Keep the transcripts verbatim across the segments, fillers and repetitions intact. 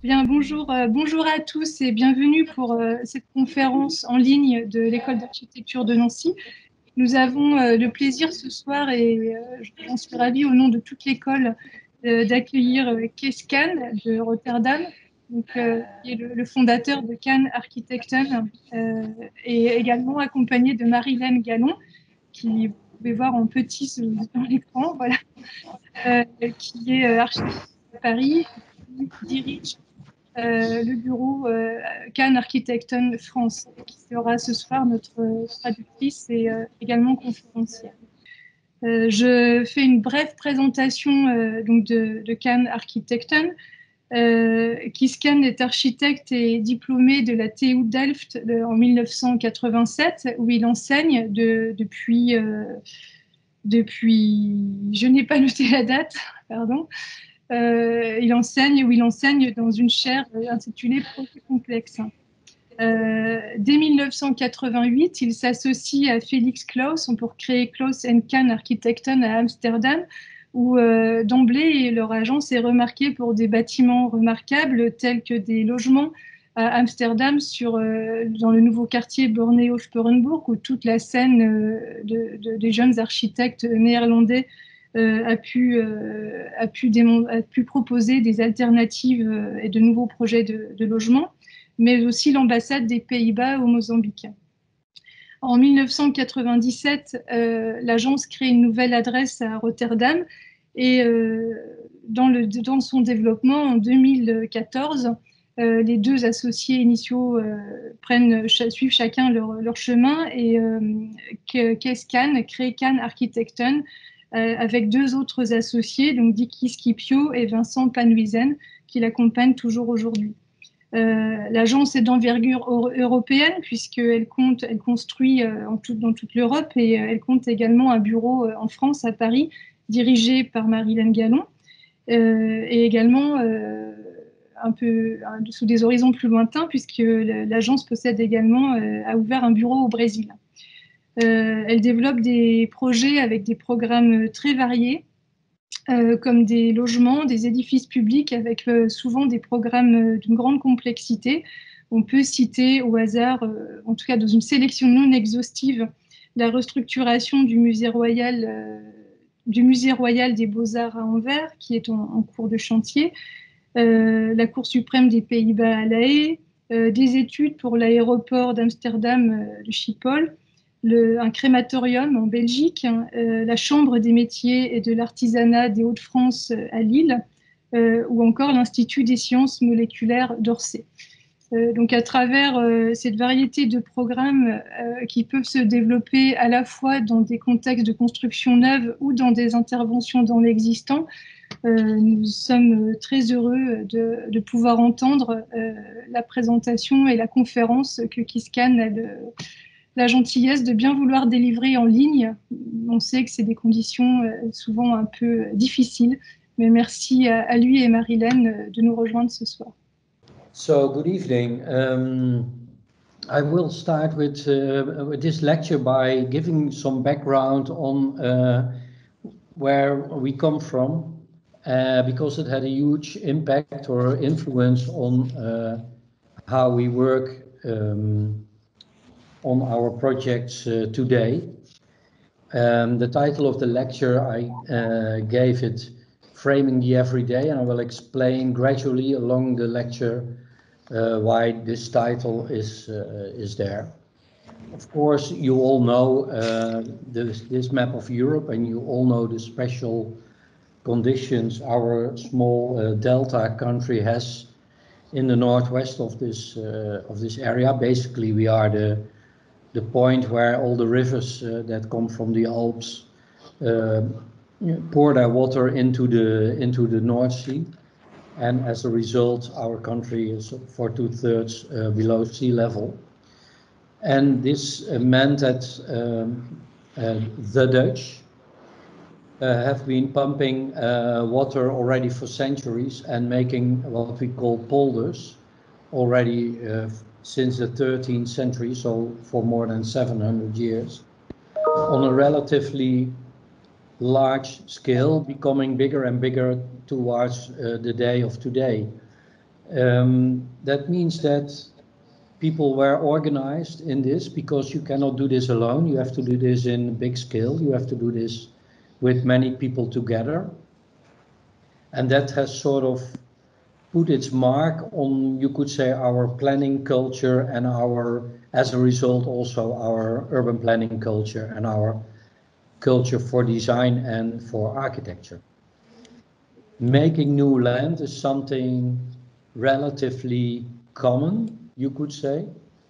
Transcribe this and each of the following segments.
Bien, bonjour, euh, bonjour à tous et bienvenue pour euh, cette conférence en ligne de l'École d'architecture de Nancy. Nous avons euh, le plaisir ce soir, et euh, j'en suis ravie au nom de toute l'école, euh, d'accueillir euh, Kees Kan de Rotterdam, donc, euh, qui est le, le fondateur de Kan Architecten, euh, et également accompagné de Marilène Gallon, qui vous pouvez voir en petit sur l'écran, voilà, euh, qui est euh, architecte à Paris, qui dirige euh, le bureau euh, Kan Architecten France, qui sera ce soir notre euh, traductrice et euh, également conférencière. Euh, je fais une brève présentation euh, donc de, de Kan Architecten. Euh, Kees Kan est architecte et diplômé de la T U Delft de, en mille neuf cent quatre-vingt-sept, où il enseigne de, depuis, euh, depuis, je n'ai pas noté la date, pardon, euh, il enseigne ou il enseigne dans une chaire intitulée Projet complexe. Euh, dès mille neuf cent quatre-vingt-huit, il s'associe à Felix Claus pour créer Claus and Kan Architecten à Amsterdam, où euh, d'emblée leur agence est remarquée pour des bâtiments remarquables tels que des logements à Amsterdam sur, euh, dans le nouveau quartier Borneo-Sporenburg, où toute la scène euh, de, de, des jeunes architectes néerlandais euh, a, pu, euh, a, pu a pu proposer des alternatives euh, et de nouveaux projets de, de logement, mais aussi l'ambassade des Pays-Bas au Mozambique. En mille neuf cent quatre-vingt-dix-sept, euh, l'agence crée une nouvelle adresse à Rotterdam, et euh, dans, le, dans son développement en deux mille quatorze, euh, les deux associés initiaux euh, prennent, suivent chacun leur, leur chemin, et euh, Kees Kan crée Kan Architecten euh, avec deux autres associés, donc Dickie Scipio et Vincent Panhuisen, qui l'accompagnent toujours aujourd'hui. Euh, L'agence est d'envergure européenne puisqu'elle compte, elle construit euh, en tout, dans toute l'Europe, et euh, elle compte également un bureau euh, en France, à Paris, dirigé par Marilène Gallon, euh, et également euh, un peu un, sous des horizons plus lointains, puisque l'agence possède également, euh, a ouvert un bureau au Brésil. Euh, elle développe des projets avec des programmes très variés, Euh, comme des logements, des édifices publics, avec euh, souvent des programmes euh, d'une grande complexité. On peut citer au hasard, euh, en tout cas dans une sélection non exhaustive, la restructuration du musée royal, euh, du musée royal des Beaux-Arts à Anvers, qui est en, en cours de chantier, euh, la Cour suprême des Pays-Bas à La Haye, euh, des études pour l'aéroport d'Amsterdam, euh, de Schiphol, le, un crématorium en Belgique, hein, euh, la Chambre des métiers et de l'artisanat des Hauts-de-France euh, à Lille, euh, ou encore l'Institut des sciences moléculaires d'Orsay. Euh, donc à travers euh, cette variété de programmes euh, qui peuvent se développer à la fois dans des contextes de construction neuve ou dans des interventions dans l'existant, euh, nous sommes très heureux de, de pouvoir entendre euh, la présentation et la conférence que Kees Kan a le, la gentillesse de bien vouloir délivrer en ligne. On sait que c'est des conditions euh, souvent un peu difficiles, mais merci à, à lui et Marilène de nous rejoindre ce soir. So, good evening. Um, I will start with, uh, with this lecture by giving some background on uh, where we come from, uh, because it had a huge impact or influence on uh, how we work um, on our projects uh, today. Um, the title of the lecture, I uh, gave it Framing the Everyday, and I will explain gradually along the lecture uh, why this title is, uh, is there. Of course, you all know uh, this, this map of Europe, and you all know the special conditions our small uh, delta country has in the northwest of this uh, of this area. Basically, we are the the point where all the rivers uh, that come from the Alps uh, pour their water into the into the North Sea, and as a result, our country is for two thirds uh, below sea level. And this uh, meant that um, uh, the Dutch uh, have been pumping uh, water already for centuries and making what we call polders already uh, since the thirteenth century, so for more than seven hundred years, on a relatively large scale, becoming bigger and bigger towards uh, the day of today. Um, that means that people were organized in this, because you cannot do this alone. You have to do this in big scale. You have to do this with many people together. And that has sort of put its mark on, you could say, our planning culture, and our, as a result, also our urban planning culture and our culture for design and for architecture. Making new land is something relatively common, you could say.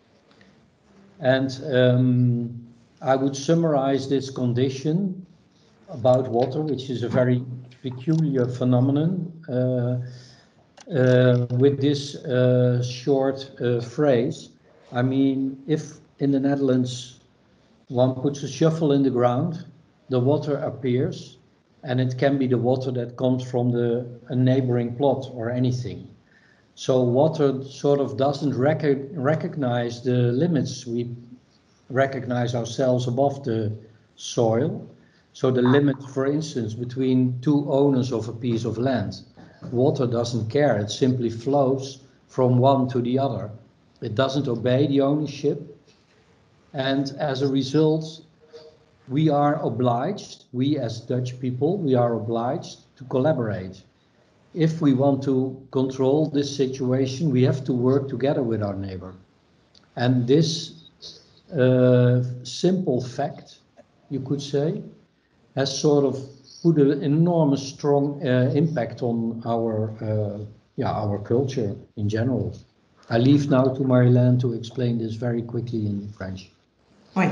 And um, I would summarize this condition about water, which is a very peculiar phenomenon, uh, uh, with this uh, short uh, phrase. I mean, if in the Netherlands one puts a shovel in the ground, the water appears, and it can be the water that comes from the a neighboring plot or anything. So water sort of doesn't rec recognize the limits. We recognize ourselves above the soil. So the limit, for instance, between two owners of a piece of land, water doesn't care. It simply flows from one to the other. It doesn't obey the ownership. And as a result, we are obliged, we as Dutch people, we are obliged to collaborate. If we want to control this situation, we have to work together with our neighbor. And this uh, simple fact, you could say, has sort of put an enormous strong uh, impact on our, uh, yeah, our culture in general. I leave now to Marilyn to explain this very quickly in French. Oui.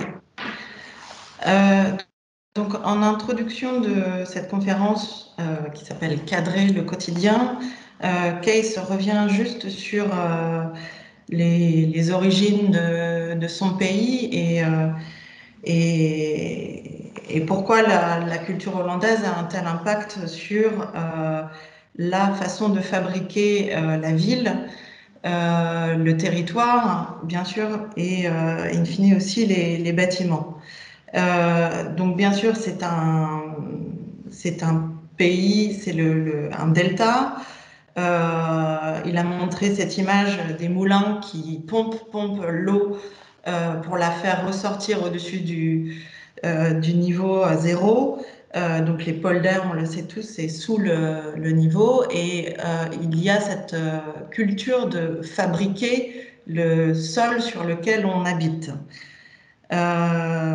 Euh, donc, en introduction de cette conférence euh, qui s'appelle Cadrer le quotidien, euh, Kees revient juste sur euh, les, les origines de, de son pays et, euh, et, et pourquoi la, la culture hollandaise a un tel impact sur euh, la façon de fabriquer euh, la ville, euh, le territoire, bien sûr, et euh, in fine aussi les, les bâtiments. Euh, donc bien sûr, c'est un, c'est un pays, c'est le, le, un delta. Euh, il a montré cette image des moulins qui pompent, pompent l'eau euh, pour la faire ressortir au-dessus du, euh, du niveau zéro. Euh, donc les polders, on le sait tous, c'est sous le, le niveau. Et euh, il y a cette euh, culture de fabriquer le sol sur lequel on habite. Euh,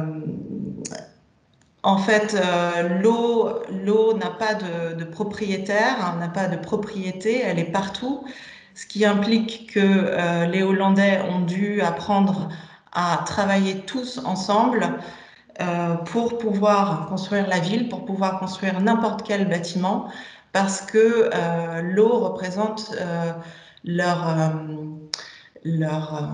en fait, euh, l'eau, l'eau n'a pas de, de propriétaire, hein, n'a pas de propriété, elle est partout, ce qui implique que euh, les Hollandais ont dû apprendre à travailler tous ensemble euh, pour pouvoir construire la ville, pour pouvoir construire n'importe quel bâtiment, parce que euh, l'eau représente euh, leur, euh, leur euh,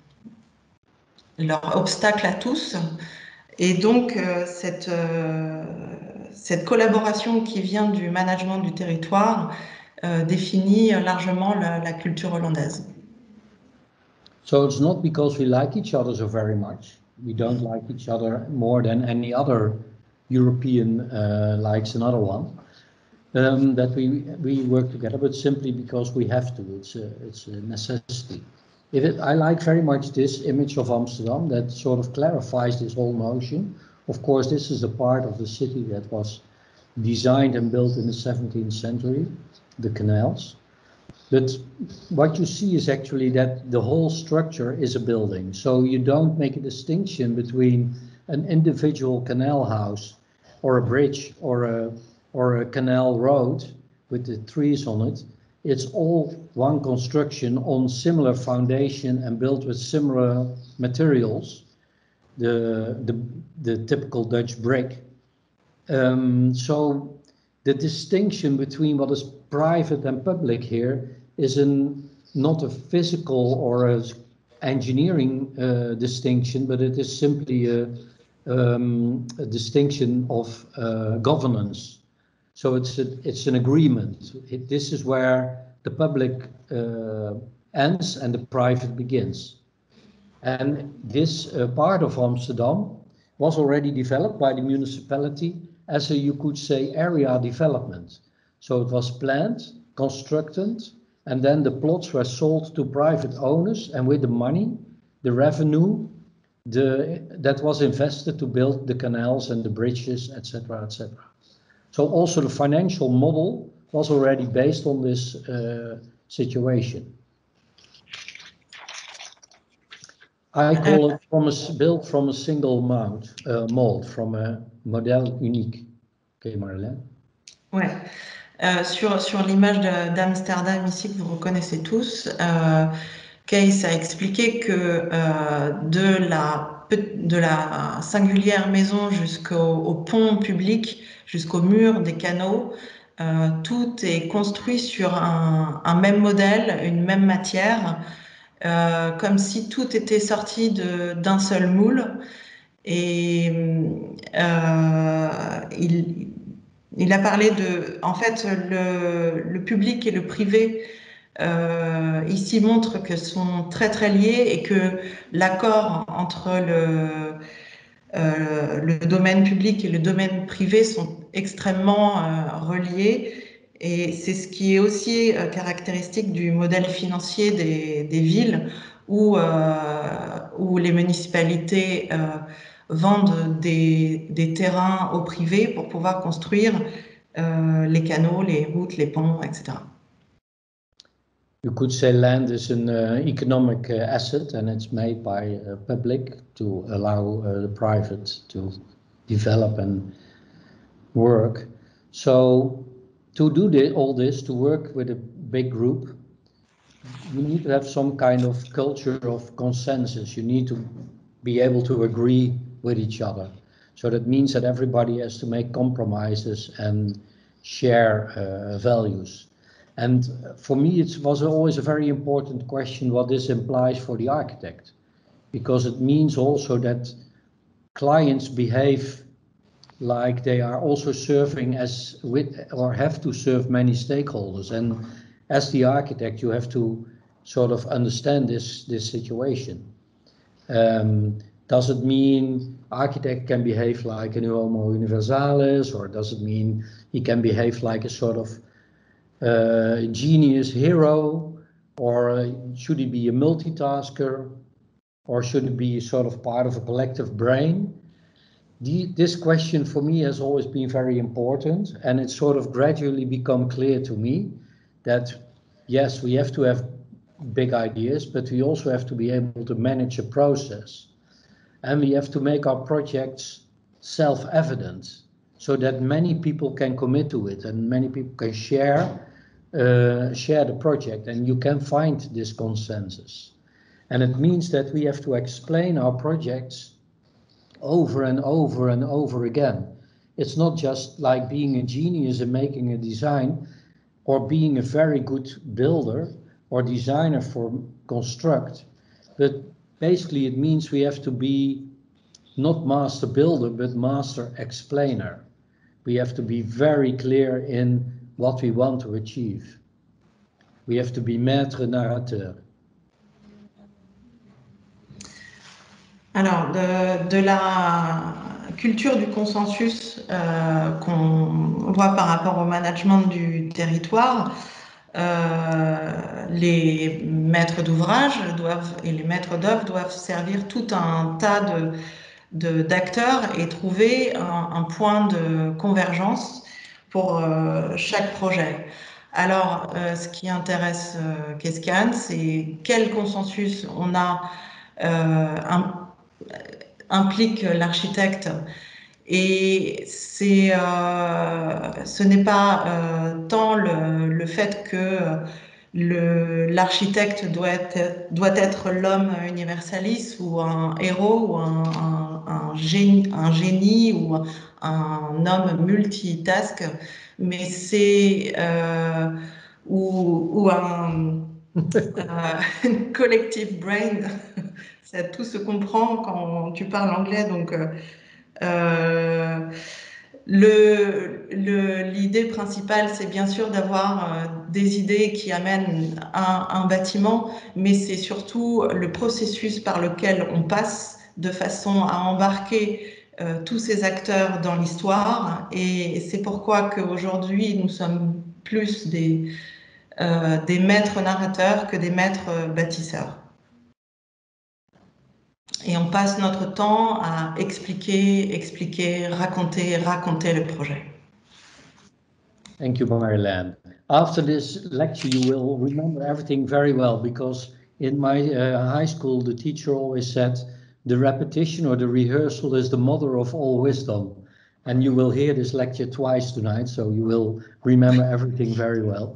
leur obstacle à tous. Et donc, euh, cette, euh, cette collaboration qui vient du management du territoire euh, définit largement la, la culture hollandaise. So it's not because we like each other so very much. We don't like each other more than any other European uh, likes another one. Um, that we we work together, but simply because we have to. It's a, it's a necessity. If it, I like very much this image of Amsterdam that sort of clarifies this whole notion. Of course, this is a part of the city that was designed and built in the seventeenth century, the canals. But what you see is actually that the whole structure is a building. So you don't make a distinction between an individual canal house or a bridge or a, or a canal road with the trees on it. It's all one construction on similar foundation and built with similar materials, the, the, the typical Dutch brick. Um, so the distinction between what is private and public here is an, not a physical or a engineering uh, distinction, but it is simply a, um, a distinction of uh, governance. So it's a, it's an agreement. It, this is where the public uh, ends and the private begins. And this uh, part of Amsterdam was already developed by the municipality as a, you could say, area development. So it was planned, constructed, and then the plots were sold to private owners, and with the money, the revenue, the, that was invested to build the canals and the bridges, et cetera, et cetera. So also the financial model was already based on this uh, situation. I call it from a, built from a single mold, uh, mold, from a modèle unique. Ok, Marlène? Ouais. Euh, sur sur l'image d'Amsterdam ici que vous reconnaissez tous, euh, Kees a expliqué que euh, de la de la singulière maison jusqu'au au pont public, jusqu'au mur des canaux, euh, tout est construit sur un, un même modèle, une même matière, euh, comme si tout était sorti d'un seul moule. Et euh, il, il a parlé de, en fait, le, le public et le privé euh, ici montrent que sont très très liés et que l'accord entre le, euh, le domaine public et le domaine privé sont extrêmement euh, reliés. Et c'est ce qui est aussi euh, caractéristique du modèle financier des, des villes où, euh, où les municipalités euh, vendent des, des terrains au privé pour pouvoir construire euh, les canaux, les routes, les ponts, et cetera. You could say land is an uh, economic uh, asset, and it's made by uh, public to allow uh, the private to develop and work. So to do the, all this, to work with a big group, you need to have some kind of culture of consensus. You need to be able to agree with each other. So that means that everybody has to make compromises and share uh, values. And for me, it was always a very important question what this implies for the architect, because it means also that clients behave like they are also serving as with or have to serve many stakeholders. And as the architect, you have to sort of understand this, this situation. Um, does it mean architect can behave like an homo universalis, or does it mean he can behave like a sort of uh, genius hero, or uh, should he be a multitasker, or should he be sort of part of a collective brain? The, this question for me has always been very important, and it's sort of gradually become clear to me that yes, we have to have big ideas, but we also have to be able to manage a process, and we have to make our projects self-evident so that many people can commit to it and many people can share uh, share the project, and you can find this consensus. And it means that we have to explain our projects over and over and over again. It's not just like being a genius in making a design or being a very good builder or designer for construct, but basically it means we have to be not master builder, but master explainer. We have to be very clear in what we want to achieve. We have to be maître narrateur. Alors, de, de la culture du consensus euh, qu'on voit par rapport au management du territoire, euh, les maîtres d'ouvrage doivent et les maîtres d'œuvre doivent servir tout un tas de de, d'acteurs et trouver un, un point de convergence pour euh, chaque projet. Alors, euh, ce qui intéresse euh, Keskan, c'est quel consensus on a euh, un, implique l'architecte. Et c'est, euh, ce n'est pas euh, tant le, le fait que l'architecte doit être, doit être l'homme universalis ou un héros ou un, un, un, génie, un génie ou un, un homme multitask, mais c'est euh, ou, ou un euh, collective brain. Ça, tout se comprend quand tu parles anglais, donc euh, l'idée principale, c'est bien sûr d'avoir euh, des idées qui amènent un, un bâtiment, mais c'est surtout le processus par lequel on passe de façon à embarquer euh, tous ces acteurs dans l'histoire. Et c'est pourquoi qu'aujourd'hui, nous sommes plus des, euh, des maîtres narrateurs que des maîtres bâtisseurs. Et on passe notre temps à expliquer, expliquer, raconter, raconter le projet. Thank you, Marjolein. After this lecture, you will remember everything very well, because in my uh, high school, the teacher always said, the repetition or the rehearsal is the mother of all wisdom. And you will hear this lecture twice tonight, so you will remember everything very well.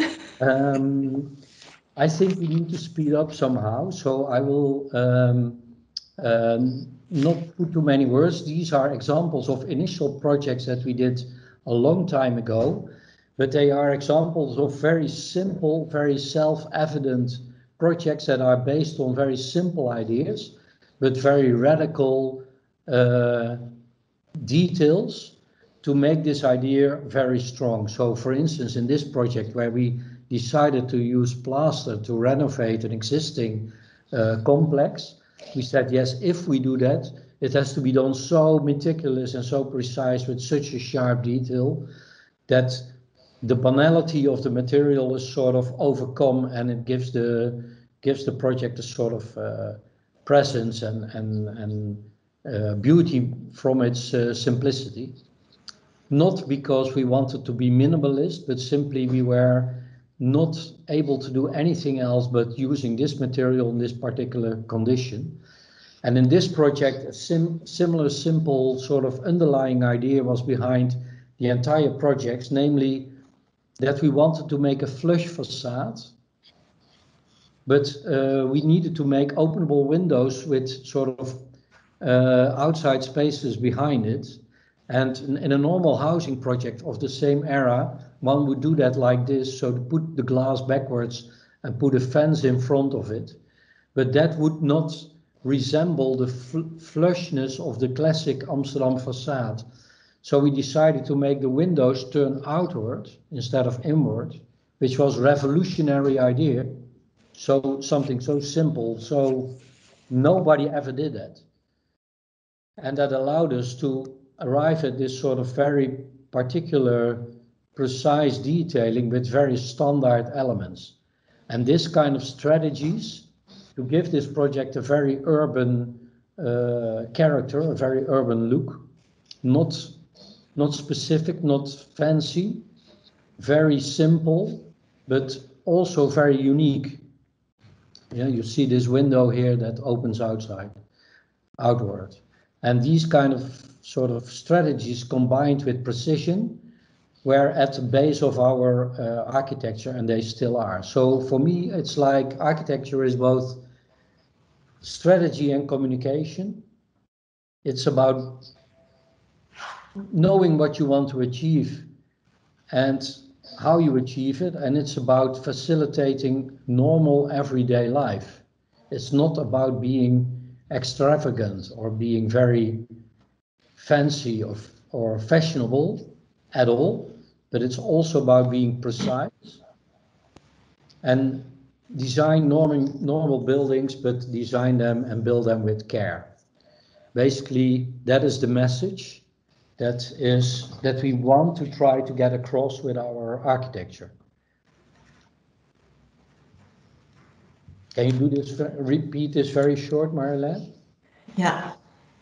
Um, I think we need to speed up somehow, so I will um, um, not put too many words. These are examples of initial projects that we did a long time ago, but they are examples of very simple, very self-evident projects that are based on very simple ideas, but very radical uh, details to make this idea very strong. So for instance, in this project where we decided to use plaster to renovate an existing uh, complex, we said, yes, if we do that, it has to be done so meticulous and so precise with such a sharp detail that the banality of the material is sort of overcome, and it gives the gives the project a sort of uh, presence and and and uh, beauty from its uh, simplicity. Not because we wanted to be minimalist, but simply we were not able to do anything else but using this material in this particular condition. And in this project, a sim similar simple sort of underlying idea was behind the entire project, namely that we wanted to make a flush facade, but uh, we needed to make openable windows with sort of uh, outside spaces behind it. And in, in a normal housing project of the same era, one would do that like this, so to put the glass backwards and put a fence in front of it. But that would not resemble the fl flushness of the classic Amsterdam facade. So we decided to make the windows turn outward instead of inward, which was a revolutionary idea. So something so simple, so nobody ever did that. And that allowed us to arrive at this sort of very particular, precise detailing with very standard elements. And this kind of strategies to give this project a very urban uh, character, a very urban look, not, not specific, not fancy, very simple, but also very unique. Yeah, you see this window here that opens outside, outward. And these kind of sort of strategies combined with precision were at the base of our uh, architecture, and they still are. So for me, it's like architecture is both strategy and communication. It's about knowing what you want to achieve and how you achieve it, and it's about facilitating normal everyday life. It's not about being extravagant or being very fancy or, or fashionable at all, but it's also about being precise and design normal, normal buildings, but design them and build them with care. Basically, that is the message that is that we want to try to get across with our architecture. Can you do this, repeat this very short, Marjolein? Yeah.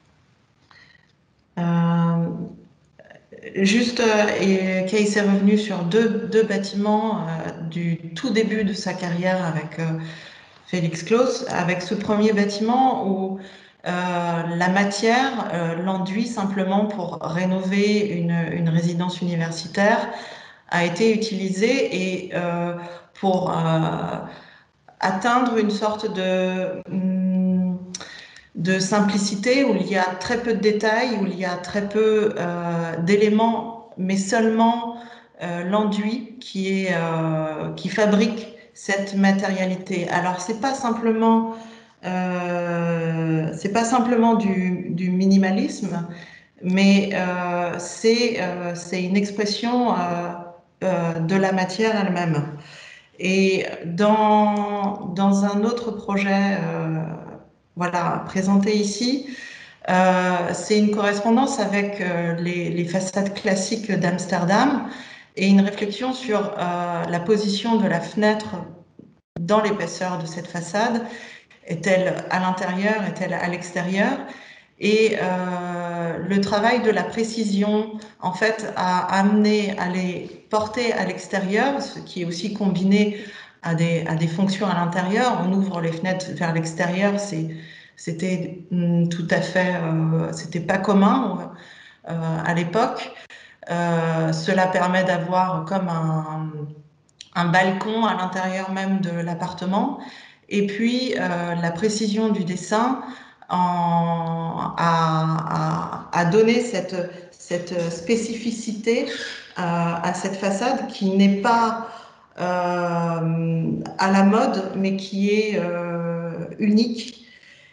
Euh, juste, et Kees est revenu sur deux, deux bâtiments euh, du tout début de sa carrière avec euh, Félix Claus, avec ce premier bâtiment où euh, la matière, euh, l'enduit simplement pour rénover une, une résidence universitaire, a été utilisée et euh, pour euh, atteindre une sorte de, de simplicité où il y a très peu de détails, où il y a très peu euh, d'éléments, mais seulement euh, l'enduit qui, est, euh, qui fabrique cette matérialité. Alors, c'est pas simplement, euh, c'est pas simplement du, du minimalisme, mais euh, c'est euh, c'est une expression euh, euh, de la matière elle-même. Et dans, dans un autre projet euh, voilà, présenté ici, euh, c'est une correspondance avec euh, les, les façades classiques d'Amsterdam. et une réflexion sur euh, la position de la fenêtre dans l'épaisseur de cette façade. Est-elle à l'intérieur, est-elle à l'extérieur? Et euh, le travail de la précision, en fait, a amené à les porter à l'extérieur, ce qui est aussi combiné à des, à des fonctions à l'intérieur. On ouvre les fenêtres vers l'extérieur, c'était tout à fait, euh, c'était pas commun euh, à l'époque. Euh, cela permet d'avoir comme un, un balcon à l'intérieur même de l'appartement. Et puis, euh, la précision du dessin en, a, a, a donné cette, cette spécificité euh, à cette façade qui n'est pas euh, à la mode, mais qui est euh, unique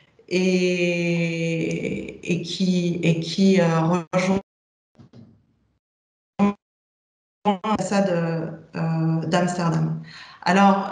et, et qui, et qui euh, rejoint la façade euh, d'Amsterdam. Alors,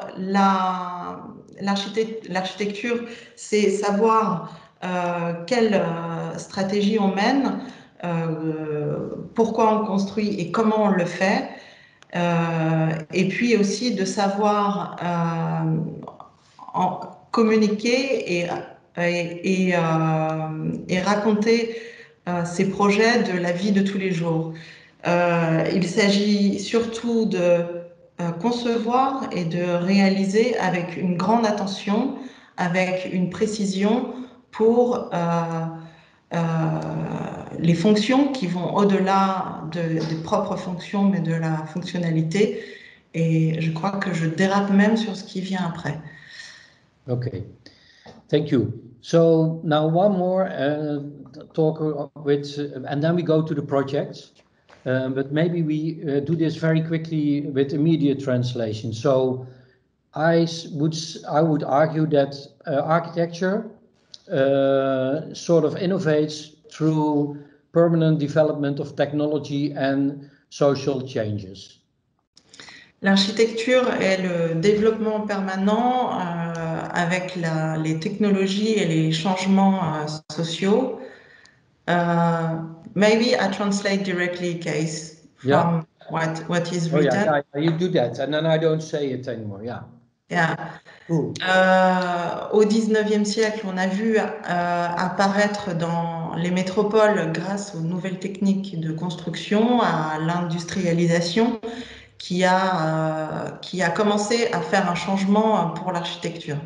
l'architecture, c'est savoir euh, quelle euh, stratégie on mène, euh, pourquoi on construit et comment on le fait. Euh, et puis aussi de savoir euh, en communiquer et, et, et, euh, et raconter euh, ces projets de la vie de tous les jours. Euh, il s'agit surtout de euh, concevoir et de réaliser avec une grande attention, avec une précision pour euh, euh, les fonctions qui vont au-delà de, des propres fonctions, mais de la fonctionnalité. Et je crois que je dérape même sur ce qui vient après. Okay, thank you. So now one more uh, talk with, uh, and then we go to the projects. Um, but maybe we uh, do this very quickly with immediate translation. So I would I would argue that uh, architecture uh, sort of innovates through permanent development of technology and social changes. L'architecture est le développement permanent euh, avec la, les technologies et les changements euh, sociaux. Uh, maybe I translate directly, Case, from yeah. what, what is Oh, written. yeah, yeah, you do that, and then I don't say it anymore, yeah. Yeah. Cool. Euh, au dix-neuvième siècle, on a vu euh, apparaître dans les métropoles, grâce aux nouvelles techniques de construction, à l'industrialisation, qui a, euh, qui a commencé à faire un changement pour l'architecture.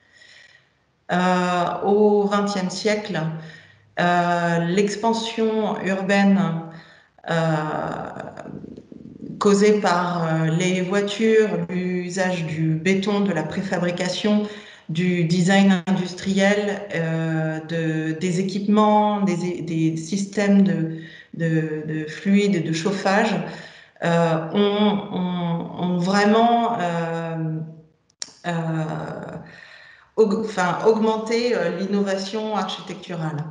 Euh, au vingtième siècle, euh, l'expansion urbaine euh, causée par euh, les voitures, l'usage du béton, de la préfabrication, du design industriel, euh, de, des équipements, des, des systèmes de, de, de fluides et de chauffage, euh, ont, ont, ont vraiment euh, euh, aug enfin, augmenté euh, l'innovation architecturale.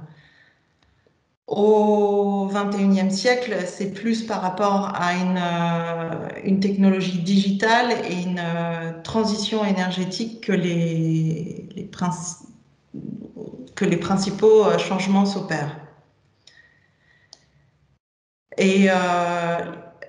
Au vingt et unième siècle, c'est plus par rapport à une, euh, une technologie digitale et une euh, transition énergétique que les, les, que les principaux euh, changements s'opèrent. Et euh,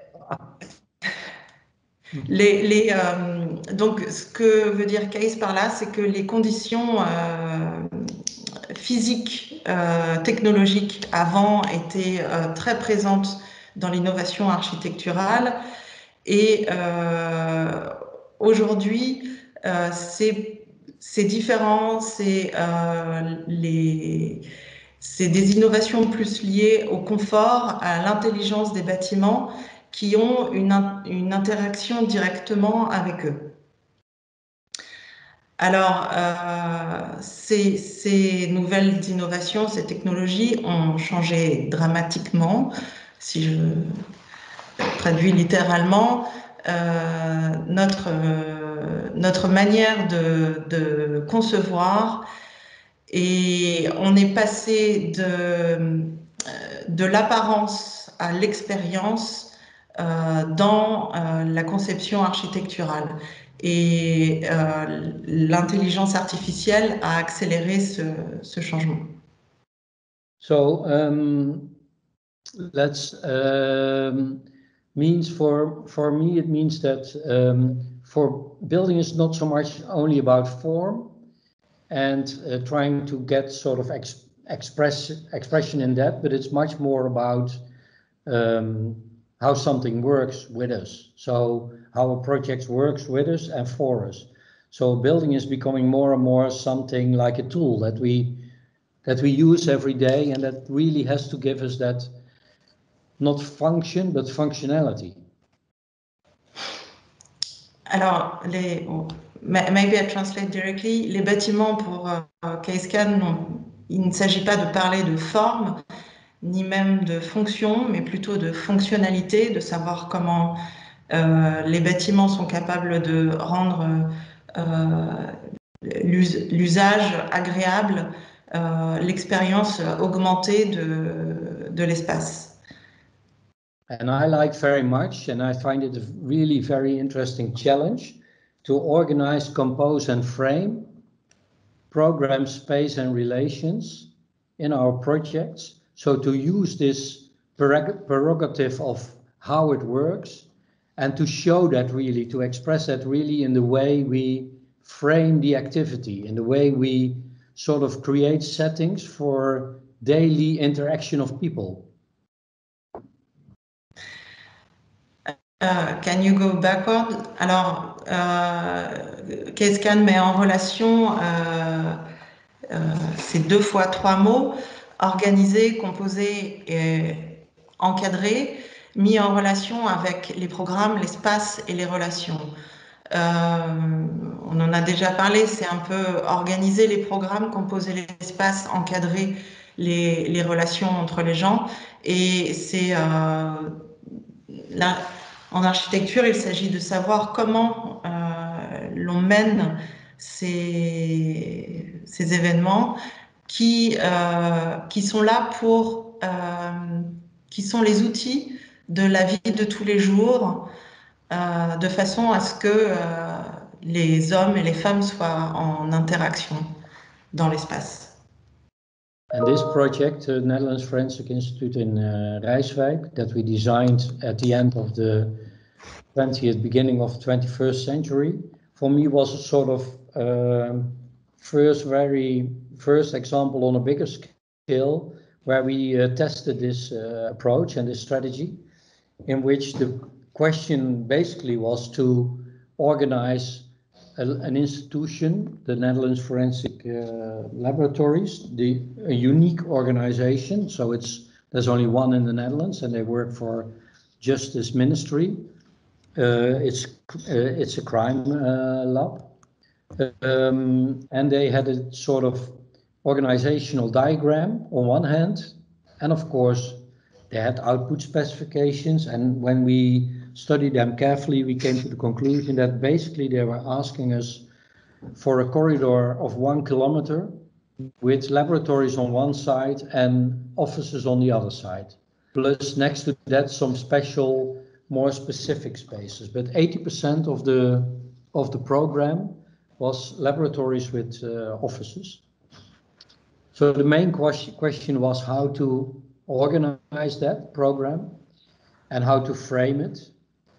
les, les, euh, donc, ce que veut dire Case par là, c'est que les conditions euh, physiques, euh, technologiques avant étaient euh, très présentes dans l'innovation architecturale et euh, aujourd'hui euh, c'est différent, c'est euh, les c'est des innovations plus liées au confort, à l'intelligence des bâtiments qui ont une, une interaction directement avec eux. Alors, euh, ces, ces nouvelles innovations, ces technologies ont changé dramatiquement. Si je traduis littéralement, euh, notre, euh, notre manière de, de concevoir, et on est passé de, de l'apparence à l'expérience euh, dans euh, la conception architecturale. Et euh, l'intelligence artificielle a accéléré ce, ce changement. So um, let's um, means for, for me, it means that um, for building is not so much only about form and uh, trying to get sort of ex express expression in that, but it's much more about um, how something works with us. So how a project works with us and for us. So building is becoming more and more something like a tool that we that we use every day, and that really has to give us that not function but functionality. Alors, les, maybe I translate directly. Les bâtiments pour uh, K-Scan, il ne s'agit pas de parler de forme, ni même de fonction, mais plutôt de fonctionnalité, de savoir comment euh, les bâtiments sont capables de rendre euh, l'usage agréable, euh, l'expérience augmentée de, de l'espace. And I like very much, and I find it a really very interesting challenge to organize, compose and frame program space and relations in our projects. So to use this prerogative of how it works and to show that really, to express that really in the way we frame the activity, in the way we sort of create settings for daily interaction of people. Uh, can you go backward? Alors, euh, K-Scan met en relation euh, euh, ces deux fois trois mots, organisé, composé et encadré, mis en relation avec les programmes, l'espace et les relations. Euh, on en a déjà parlé, c'est un peu organiser les programmes, composer l'espace, encadrer les, les relations entre les gens. Et c'est euh, là. En architecture, il s'agit de savoir comment euh, l'on mène ces, ces événements qui, euh, qui sont là pour, euh, qui sont les outils de la vie de tous les jours, euh, de façon à ce que euh, les hommes et les femmes soient en interaction dans l'espace. And this project, the Netherlands Forensic Institute in uh, Rijswijk, that we designed at the end of the twentieth, beginning of twenty-first century, for me was a sort of uh, first, very first example on a bigger scale where we uh, tested this uh, approach and this strategy, in which the question basically was to organize a, an institution, the Netherlands Forensic uh, Laboratories, the a unique organization. So it's there's only one in the Netherlands, and they work for Justice Ministry. Uh, it's uh, it's a crime uh, lab, um, and they had a sort of organizational diagram on one hand, and of course they had output specifications. And when we studied them carefully, we came to the conclusion that basically they were asking us for a corridor of one kilometer with laboratories on one side and offices on the other side, plus next to that some special, more specific spaces. But eighty percent of the of the program was laboratories with uh, offices. So the main question question was how to organize that program and how to frame it.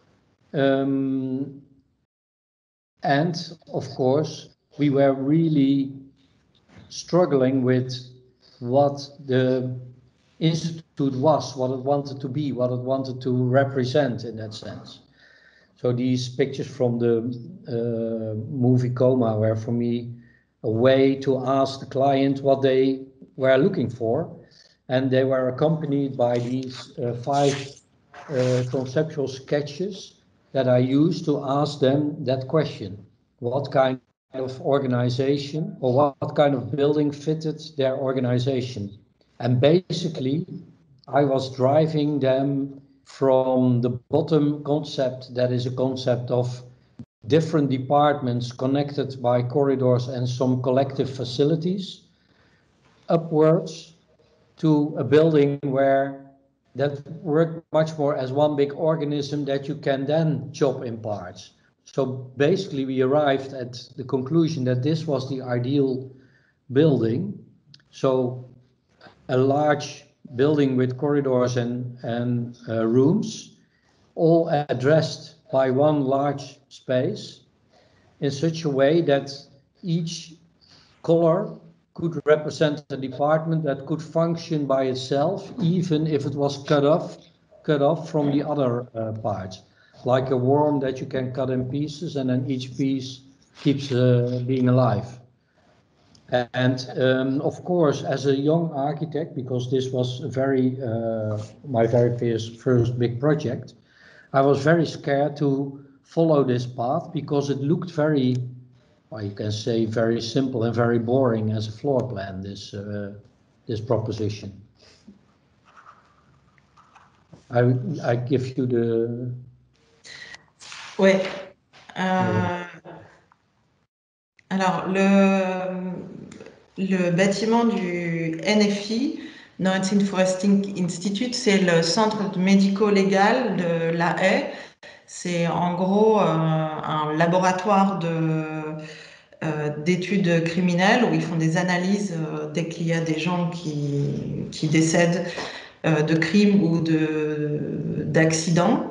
Um, and of course, we were really struggling with what the institute was, what it wanted to be, what it wanted to represent in that sense. So these pictures from the uh, movie Coma were for me a way to ask the client what they were looking for, and they were accompanied by these uh, five uh, conceptual sketches that I used to ask them that question: what kind of organization or what, what kind of building fitted their organization? And basically, I was driving them from the bottom concept, that is a concept of different departments connected by corridors and some collective facilities, upwards to a building where that worked much more as one big organism that you can then chop in parts. So basically we arrived at the conclusion that this was the ideal building. So a large building with corridors and, and uh, rooms, all addressed by one large space in such a way that each color could represent a department that could function by itself, even if it was cut off, cut off from the other uh, parts, like a worm that you can cut in pieces, and then each piece keeps uh, being alive. And um, of course, as a young architect, because this was a very uh, my very first, first big project, I was very scared to follow this path because it looked very, well, you can say very simple and very boring as a floor plan, this, uh, this proposition. I, I give you the... Oui. Euh, alors, le, le bâtiment du N F I, Norwegian Foresting Institute, c'est le centre médico-légal de La Haye. C'est en gros euh, un laboratoire de, euh, d'études criminelles où ils font des analyses euh, dès qu'il y a des gens qui, qui décèdent euh, de crimes ou de, d'accidents.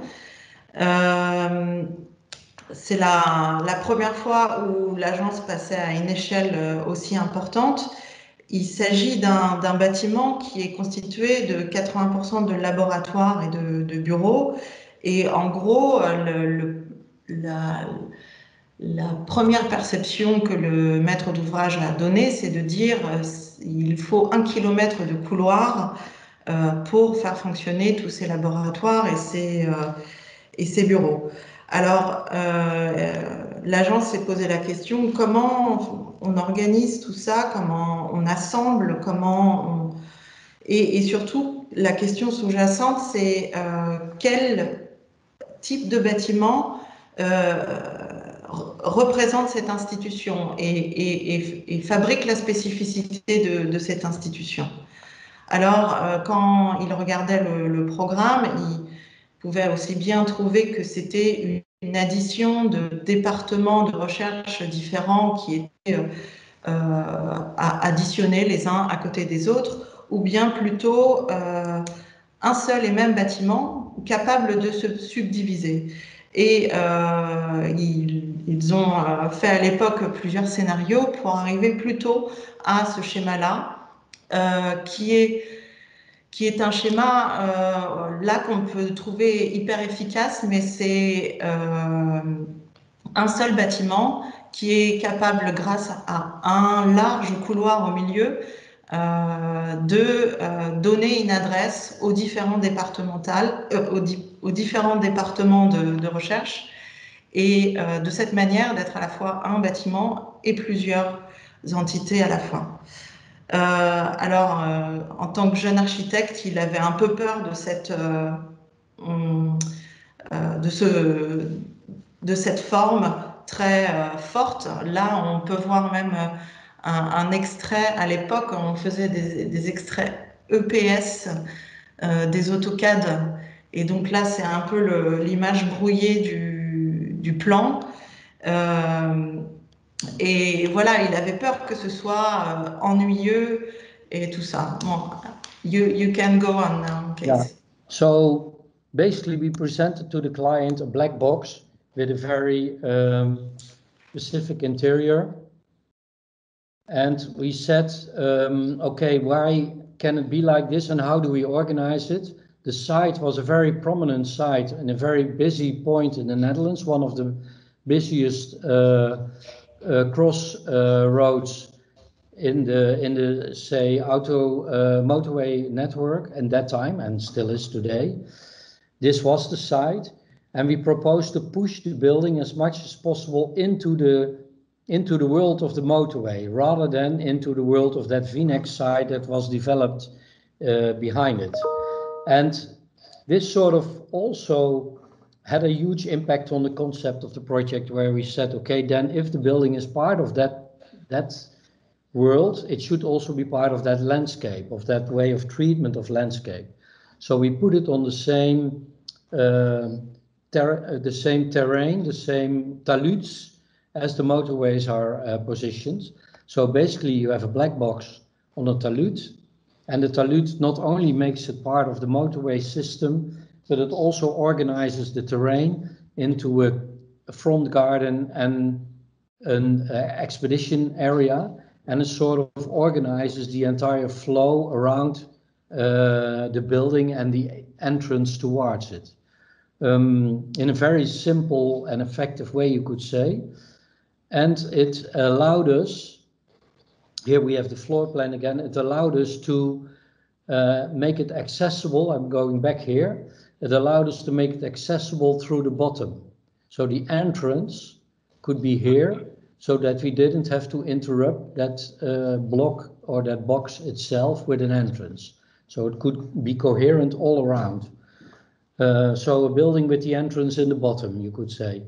Euh, c'est la, la première fois où l'agence passait à une échelle aussi importante. Il s'agit d'un, d'un bâtiment qui est constitué de quatre-vingts pour cent de laboratoires et de, de bureaux. Et en gros, le, le, la, la première perception que le maître d'ouvrage a donnée, c'est de dire qu'il faut un kilomètre de couloir euh, pour faire fonctionner tous ces laboratoires et ces, euh, et ces bureaux. Alors, euh, l'agence s'est posé la question, comment on organise tout ça, comment on assemble, comment on... Et, et surtout, la question sous-jacente, c'est euh, quel type de bâtiment euh, représente cette institution et, et, et, et fabrique la spécificité de, de cette institution. Alors, euh, quand il regardait le, le programme, il pouvait aussi bien trouver que c'était une, une addition de départements de recherche différents qui étaient euh, additionnés les uns à côté des autres, ou bien plutôt euh, un seul et même bâtiment capable de se subdiviser. Et euh, ils, ils ont fait à l'époque plusieurs scénarios pour arriver plutôt à ce schéma-là, euh, qui est qui est un schéma euh, là qu'on peut trouver hyper efficace, mais c'est euh, un seul bâtiment qui est capable, grâce à un large couloir au milieu, euh, de euh, donner une adresse aux différents départementales, euh, aux, di aux différents départements de, de recherche, et euh, de cette manière d'être à la fois un bâtiment et plusieurs entités à la fois. Euh, alors, euh, en tant que jeune architecte, il avait un peu peur de cette, euh, euh, de ce, de cette forme très euh, forte. Là, on peut voir même un, un extrait. À l'époque, on faisait des, des extraits E P S euh, des AutoCAD. Et donc là, c'est un peu l'image brouillée du, du plan. Euh, Et voilà, il avait peur que ce soit euh, ennuyeux et tout ça. Bon, you, you can go on now, please. Yeah. So basically we presented to the client a black box with a very um, specific interior. And we said, um, okay, why can it be like this and how do we organize it? The site was a very prominent site and a very busy point in the Netherlands, one of the busiest uh, Uh, cross uh, roads in the in the say auto uh, motorway network at that time, and still is today. This was the site, and we proposed to push the building as much as possible into the into the world of the motorway, rather than into the world of that V NEX site that was developed uh, behind it. And this sort of also had a huge impact on the concept of the project, where we said, okay, then if the building is part of that, that world, it should also be part of that landscape, of that way of treatment of landscape. So we put it on the same, uh, ter the same terrain, the same taluds as the motorways are uh, positioned. So basically you have a black box on a talud, and the talud not only makes it part of the motorway system, but it also organizes the terrain into a, a front garden and an uh, expedition area, and it sort of organizes the entire flow around uh, the building and the entrance towards it. Um, in a very simple and effective way, you could say. And it allowed us, here we have the floor plan again, it allowed us to uh, make it accessible. I'm going back here. It allowed us to make it accessible through the bottom. So the entrance could be here, so that we didn't have to interrupt that uh, block or that box itself with an entrance. So it could be coherent all around. Uh, so a building with the entrance in the bottom, you could say.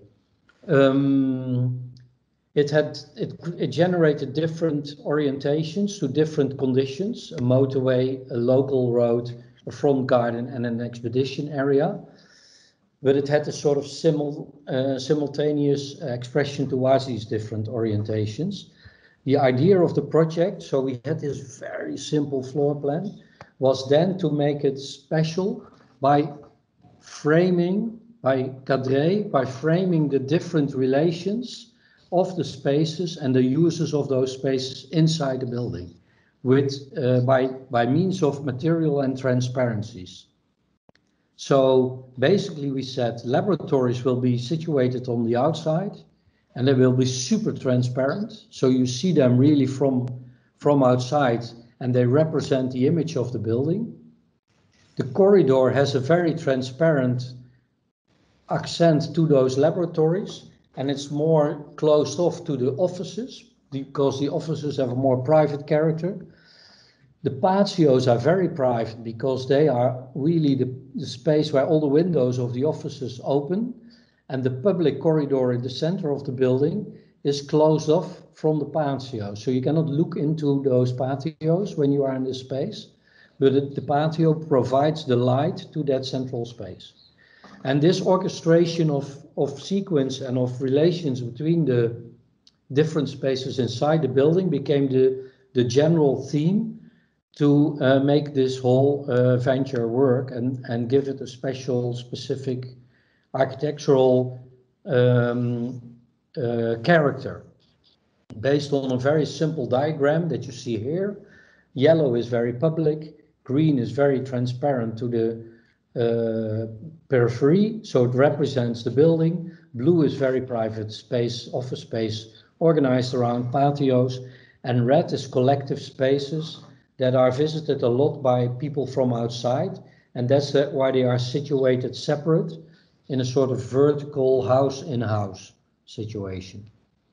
Um, it had it, it generated different orientations to different conditions: a motorway, a local road, a front garden, and an expedition area. But it had a sort of simul, uh, simultaneous expression towards these different orientations. The idea of the project, so we had this very simple floor plan, was then to make it special by framing, by cadre, by framing the different relations of the spaces and the uses of those spaces inside the building, with uh, by, by means of material and transparencies. So basically we said laboratories will be situated on the outside and they will be super transparent. So you see them really from, from outside and they represent the image of the building. The corridor has a very transparent accent to those laboratories, and it's more closed off to the offices because the offices have a more private character. The patios are very private because they are really the, the space where all the windows of the offices open, and the public corridor in the center of the building is closed off from the patio. So you cannot look into those patios when you are in this space, but it, the patio provides the light to that central space. And this orchestration of, of sequence and of relations between the different spaces inside the building became the, the general theme to uh, make this whole uh, venture work and, and give it a special, specific architectural um, uh, character. Based on a very simple diagram that you see here. Yellow is very public, green is very transparent to the uh, periphery, so it represents the building. Blue is very private space, office space, organized around patios, and red is collective spaces that are visited a lot by people from outside, and that's why they are situated separate in a sort of vertical house-in-house situation.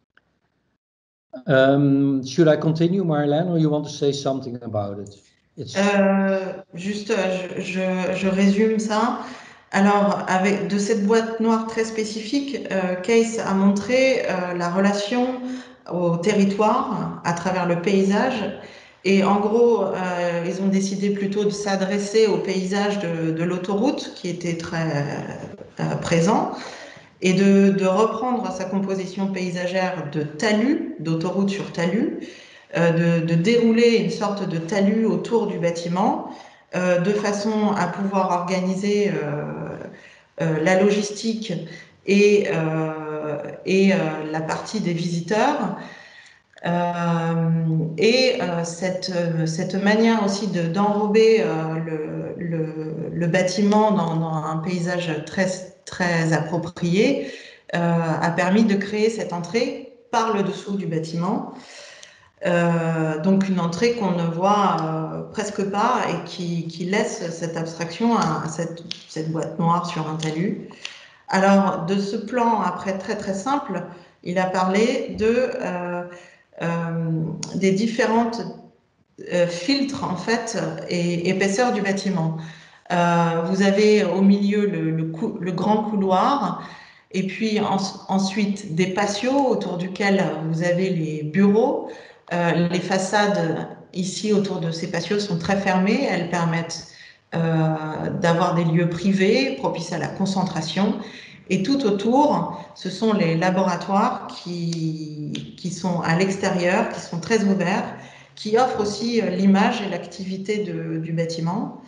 Um, should I continue, Marlène, or you want to say something about it? It's... Euh, juste, je, je, je résume ça. Alors, avec de cette boîte noire très spécifique, euh, Case a montré euh, la relation au territoire à travers le paysage. Et en gros, euh, ils ont décidé plutôt de s'adresser au paysage de, de l'autoroute qui était très euh, présent et de, de reprendre sa composition paysagère de talus, d'autoroute sur talus, euh, de, de dérouler une sorte de talus autour du bâtiment, euh, de façon à pouvoir organiser euh, euh, la logistique et, euh, et euh, la partie des visiteurs. Euh, et euh, cette, cette manière aussi de, d'enrober euh, le, le, le bâtiment dans, dans un paysage très, très approprié euh, a permis de créer cette entrée par le dessous du bâtiment. Euh, donc une entrée qu'on ne voit euh, presque pas et qui, qui laisse cette abstraction à, à cette, cette boîte noire sur un talus. Alors de ce plan, après très très simple, il a parlé de euh, Euh, des différentes euh, filtres en fait et épaisseurs du bâtiment. Euh, vous avez au milieu le, le, cou le grand couloir et puis en, ensuite des patios autour duquel vous avez les bureaux. Euh, les façades ici autour de ces patios sont très fermées, elles permettent euh, d'avoir des lieux privés propices à la concentration. Et tout autour, ce sont les laboratoires qui, qui sont à l'extérieur, qui sont très ouverts, qui offrent aussi l'image et l'activité du bâtiment.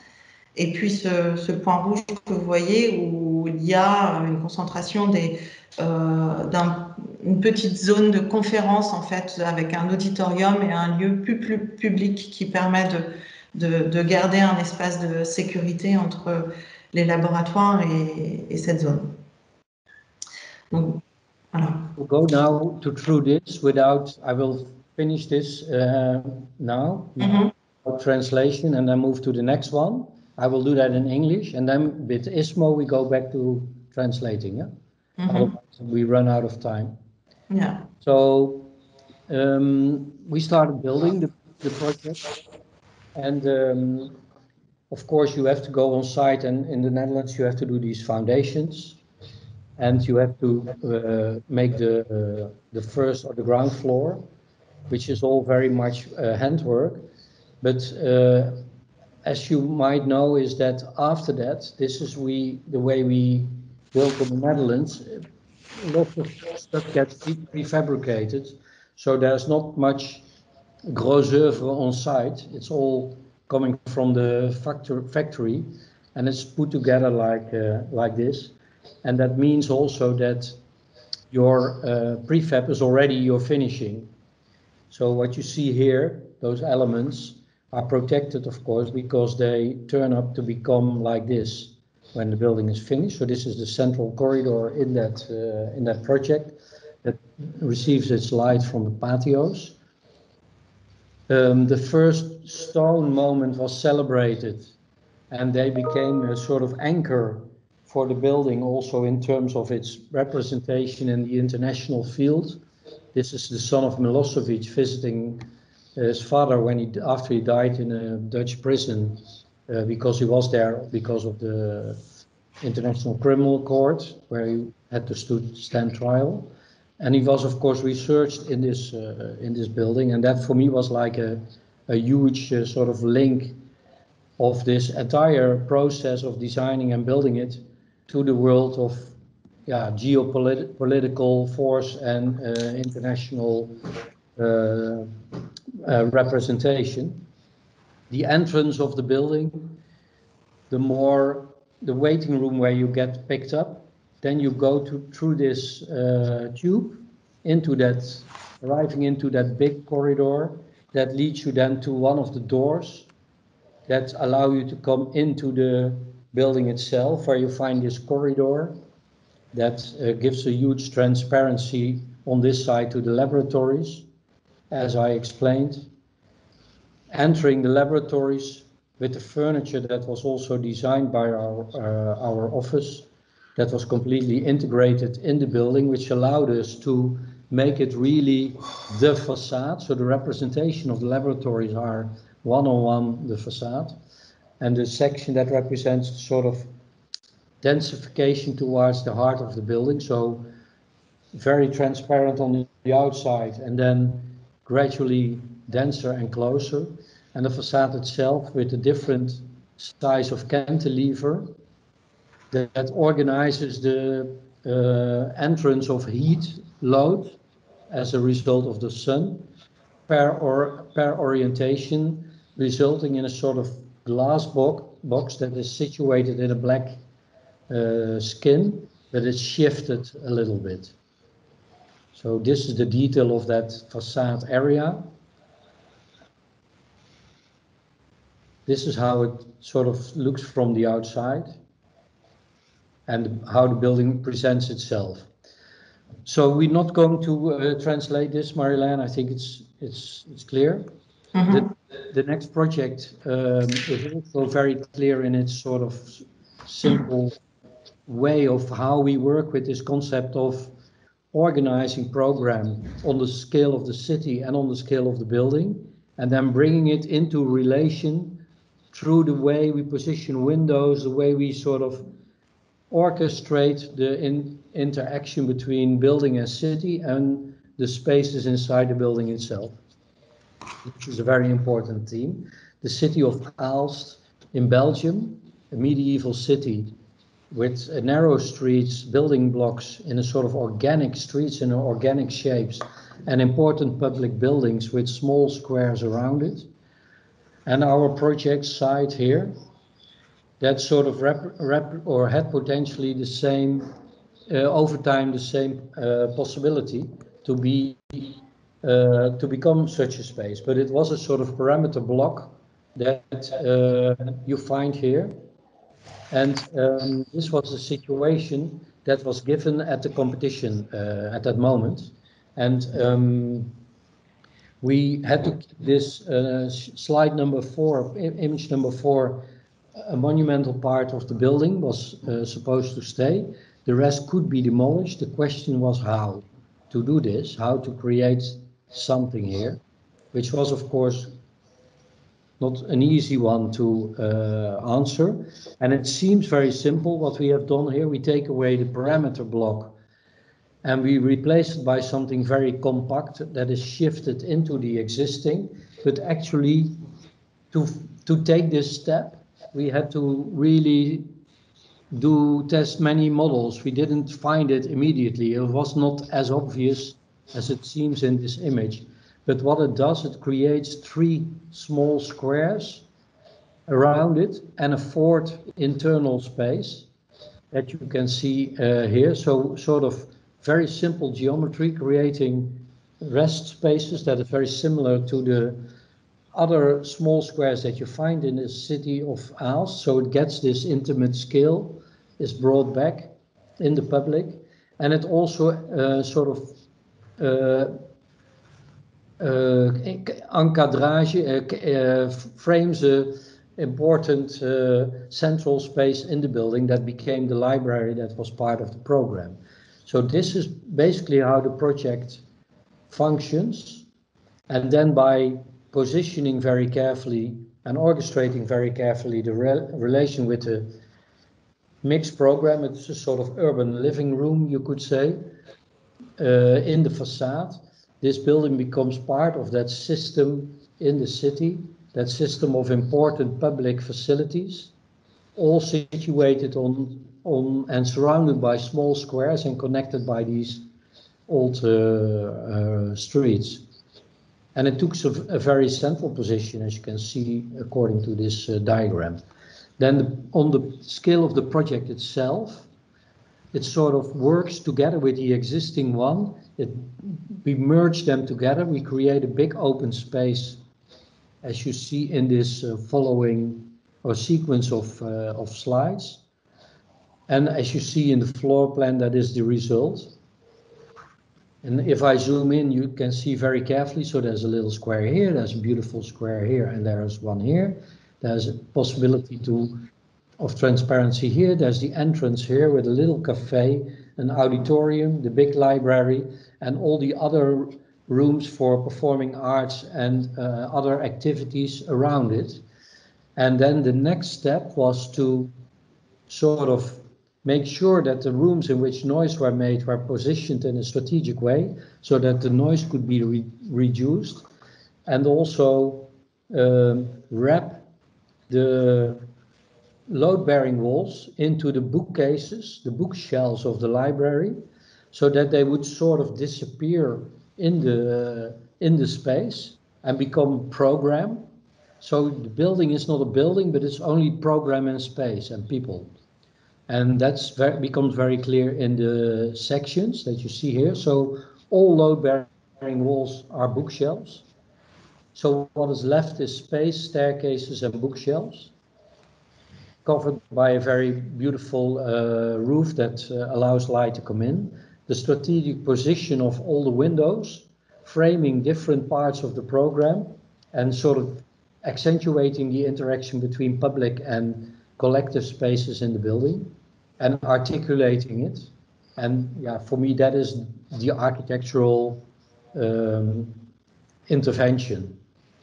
Et puis ce, ce point rouge que vous voyez où il y a une concentration des, euh, d'une petite zone de conférence en fait avec un auditorium et un lieu plus, plus public qui permet de, de, de garder un espace de sécurité entre les laboratoires et, et cette zone. Donc, voilà. We'll go now to through this without, I will finish this uh, now, Mm-hmm. translation, and then move to the next one. I will do that in English, and then with Ismo we go back to translating. Yeah, Mm-hmm. Otherwise we run out of time. Yeah. So um, we started building the, the project, and um, of course you have to go on site, and in the Netherlands you have to do these foundations, and you have to uh, make the uh, the first or the ground floor, which is all very much uh, handwork. But uh, as you might know, is that after that, this is we the way we built in the Netherlands. Lots of stuff gets prefabricated, so there's not much gros oeuvre on site. It's all coming from the factor, factory, and it's put together like uh, like this. And that means also that your uh, prefab is already your finishing. So what you see here, those elements are protected, of course, because they turn up to become like this when the building is finished. So this is the central corridor in that uh, in that project that receives its light from the patios. Um, the first stone moment was celebrated, and they became a sort of anchor for the building, also in terms of its representation in the international field. This is the son of Milosevic visiting his father when he, after he died in a Dutch prison, uh, because he was there because of the International Criminal Court, where he had to stood, stand trial. And he was, of course, researched in this uh, in this building, and that for me was like a, a huge uh, sort of link of this entire process of designing and building it to the world of yeah, geopolitical force and uh, international uh, uh, representation. The entrance of the building, the more the waiting room where you get picked up, then you go to through this uh, tube into that, arriving into that big corridor that leads you then to one of the doors that allow you to come into the building itself, where you find this corridor that uh, gives a huge transparency on this side to the laboratories, as I explained. Entering the laboratories with the furniture that was also designed by our, uh, our office, that was completely integrated in the building, which allowed us to make it really the facade. So the representation of the laboratories are one-on-one the facade. And the section that represents sort of densification towards the heart of the building. So very transparent on the outside and then gradually denser and closer. And the facade itself with a different size of cantilever that, that organizes the uh, entrance of heat load as a result of the sun per, or, per orientation, resulting in a sort of glass box, box that is situated in a black uh, skin, but it's shifted a little bit. So this is the detail of that facade area. This is how it sort of looks from the outside and how the building presents itself. So we're not going to uh, translate this, Marilyn. I think it's it's it's clear. Mm-hmm. the, the next project um, is also very clear in its sort of simple way of how we work with this concept of organizing program on the scale of the city and on the scale of the building, and then bringing it into relation through the way we position windows, the way we sort of orchestrate the in, interaction between building and city and the spaces inside the building itself, which is a very important theme. The city of Aalst in Belgium, a medieval city with uh, narrow streets, building blocks in a sort of organic streets in organic shapes, and important public buildings with small squares around it. And our project site here, that sort of rep, rep or had potentially the same, uh, over time, the same uh, possibility to be uh, to become such a space. But it was a sort of parameter block that uh, you find here. And um, this was a situation that was given at the competition uh, at that moment. And um, we had to keep this uh, slide number four, image number four, a monumental part of the building was uh, supposed to stay. The rest could be demolished. The question was how to do this, how to create something here, which was, of course, not an easy one to uh, answer. And it seems very simple what we have done here. We take away the parameter block and we replace it by something very compact that is shifted into the existing. But actually, to, to take this step, we had to really do test many models. We didn't find it immediately. It was not as obvious as it seems in this image. But what it does, it creates three small squares around it and a fourth internal space that you can see uh, here. So sort of very simple geometry, creating rest spaces that are very similar to the other small squares that you find in the city of Aalst. So it gets this intimate scale, is brought back in the public, and it also uh, sort of uh, uh, encadrage uh, uh, frames a important uh, central space in the building that became the library that was part of the program. So this is basically how the project functions, and then by positioning very carefully and orchestrating very carefully the re relation with the mixed program, it's a sort of urban living room, you could say, uh, in the facade. This building becomes part of that system in the city, that system of important public facilities, all situated on, on and surrounded by small squares and connected by these old uh, uh, streets. And it took a, a very central position, as you can see, according to this uh, diagram. Then the, on the scale of the project itself, it sort of works together with the existing one. It, we merge them together. We create a big open space, as you see in this uh, following or sequence of, uh, of slides. And as you see in the floor plan, that is the result. And if I zoom in, you can see very carefully. So there's a little square here, there's a beautiful square here, and there's one here. There's a possibility to of transparency here. There's the entrance here with a little cafe, an auditorium, the big library, and all the other rooms for performing arts and uh, other activities around it. And then the next step was to sort of make sure that the rooms in which noise were made were positioned in a strategic way so that the noise could be re reduced, and also um, wrap the load-bearing walls into the bookcases, the bookshelves of the library, so that they would sort of disappear in the, in the space and become program. So the building is not a building, but it's only program and space and people. And that becomes very clear in the sections that you see here. So all load-bearing walls are bookshelves. So what is left is space, staircases, and bookshelves, covered by a very beautiful uh, roof that uh, allows light to come in. The strategic position of all the windows, framing different parts of the program, and sort of accentuating the interaction between public and collective spaces in the building, and articulating it. And yeah, for me, that is the architectural um, intervention.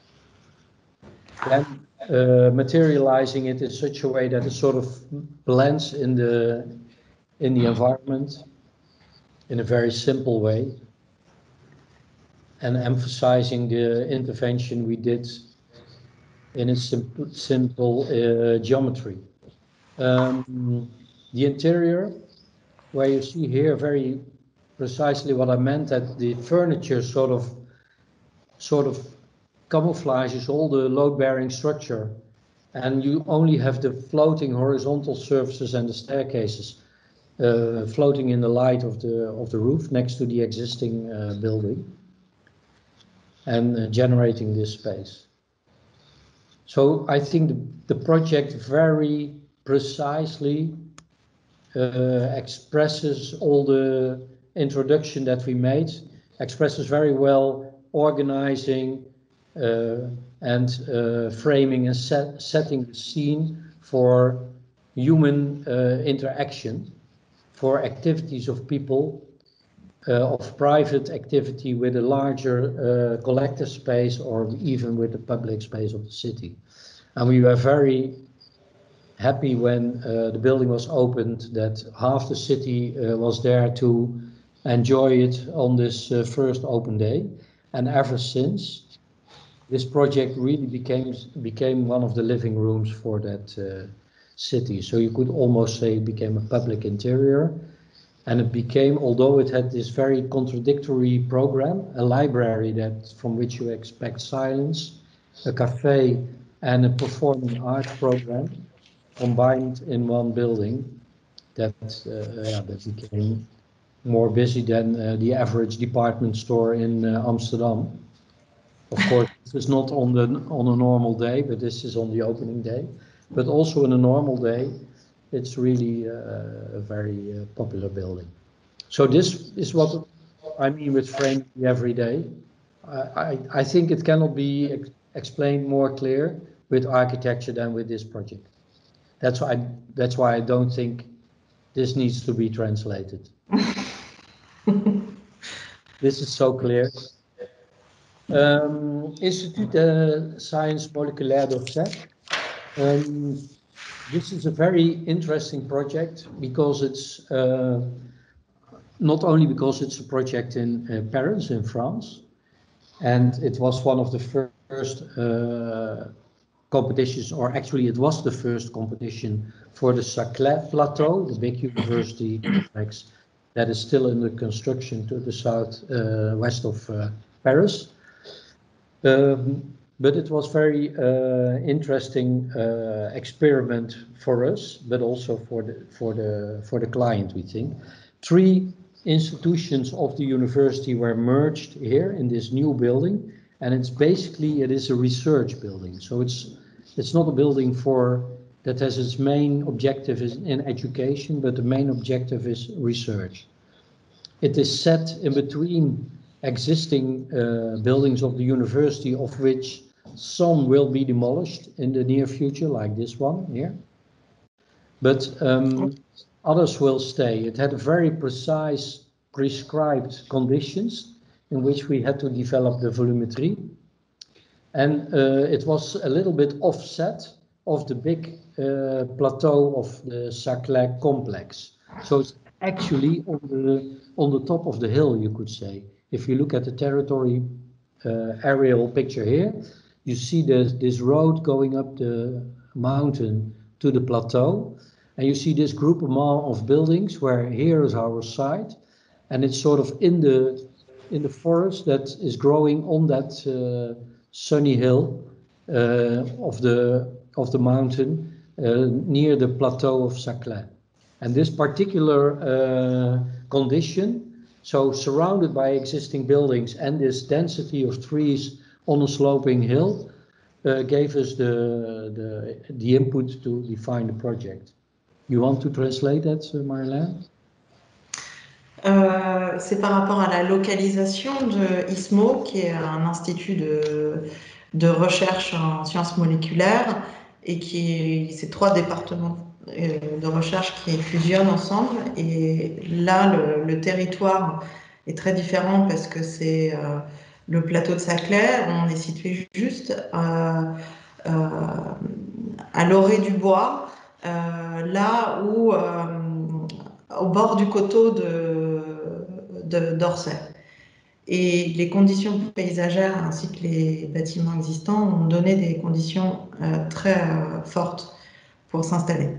Then uh, materializing it in such a way that it sort of blends in the in the environment in a very simple way, and emphasizing the intervention we did in its simple, simple uh, geometry. Um, the interior, where you see here very precisely what I meant, that the furniture sort of sort of camouflages all the load-bearing structure and you only have the floating horizontal surfaces and the staircases uh, floating in the light of the of the roof next to the existing uh, building, and uh, generating this space. So I think the, the project very precisely uh, expresses all the introduction that we made, expresses very well organizing uh, and uh, framing and set, setting the scene for human uh, interaction, for activities of people, uh, of private activity with a larger uh, collective space or even with the public space of the city. And we were very happy when uh, the building was opened that half the city uh, was there to enjoy it on this uh, first open day. And ever since, this project really became became one of the living rooms for that uh, city. So you could almost say it became a public interior. And it became, although it had this very contradictory program, a library that from which you expect silence, a cafe, and a performing arts program, combined in one building, that uh, yeah, that became more busy than uh, the average department store in uh, Amsterdam. Of course, this is not on the on a normal day, but this is on the opening day. But also in a normal day, it's really uh, a very uh, popular building. So this is what I mean with framing the everyday. I, I, I think it cannot be ex explained more clear with architecture than with this project. That's why, that's why I don't think this needs to be translated. This is so clear. Um, Institut de Sciences Moleculaires d'Orsay. Um, this is a very interesting project because it's uh, not only because it's a project in uh, Paris, in France, and it was one of the first uh, competitions, or actually it was the first competition for the Saclay Plateau, the big university complex that is still under construction to the south uh, west of uh, Paris. Um, but it was very uh, interesting uh, experiment for us, but also for the for the for the client, we think. Three institutions of the university were merged here in this new building, and it's basically it is a research building. So it's it's not a building for that has its main objective is in education, but the main objective is research. It is set in between existing uh, buildings of the university, of which some will be demolished in the near future, like this one here. But um, others will stay. It had very precise, prescribed conditions in which we had to develop the volumetry. And uh, it was a little bit offset of the big uh, plateau of the Saclay complex. So it's actually on the, on the top of the hill, you could say. If you look at the territory uh, aerial picture here, you see this, this road going up the mountain to the plateau. And you see this groupement of buildings where here is our site. And it's sort of in the, in the forest that is growing on that uh, sunny hill uh, of the of the mountain uh, near the plateau of Saclay. And this particular uh, condition, so surrounded by existing buildings and this density of trees on a sloping hill, uh, gave us the, the the input to define the project. You want to translate that, Marlène? Euh, c'est par rapport à la localisation de I S M O, qui est un institut de, de recherche en sciences moléculaires, et qui c'est trois départements de recherche qui fusionnent ensemble. Et là, le, le territoire est très différent parce que c'est euh, le plateau de Saclay. On est situé juste euh, euh, à l'orée du bois, euh, là où, euh, au bord du coteau de d'Orsay. Et les conditions paysagères ainsi que les bâtiments existants ont donné des conditions euh, très euh, fortes pour s'installer.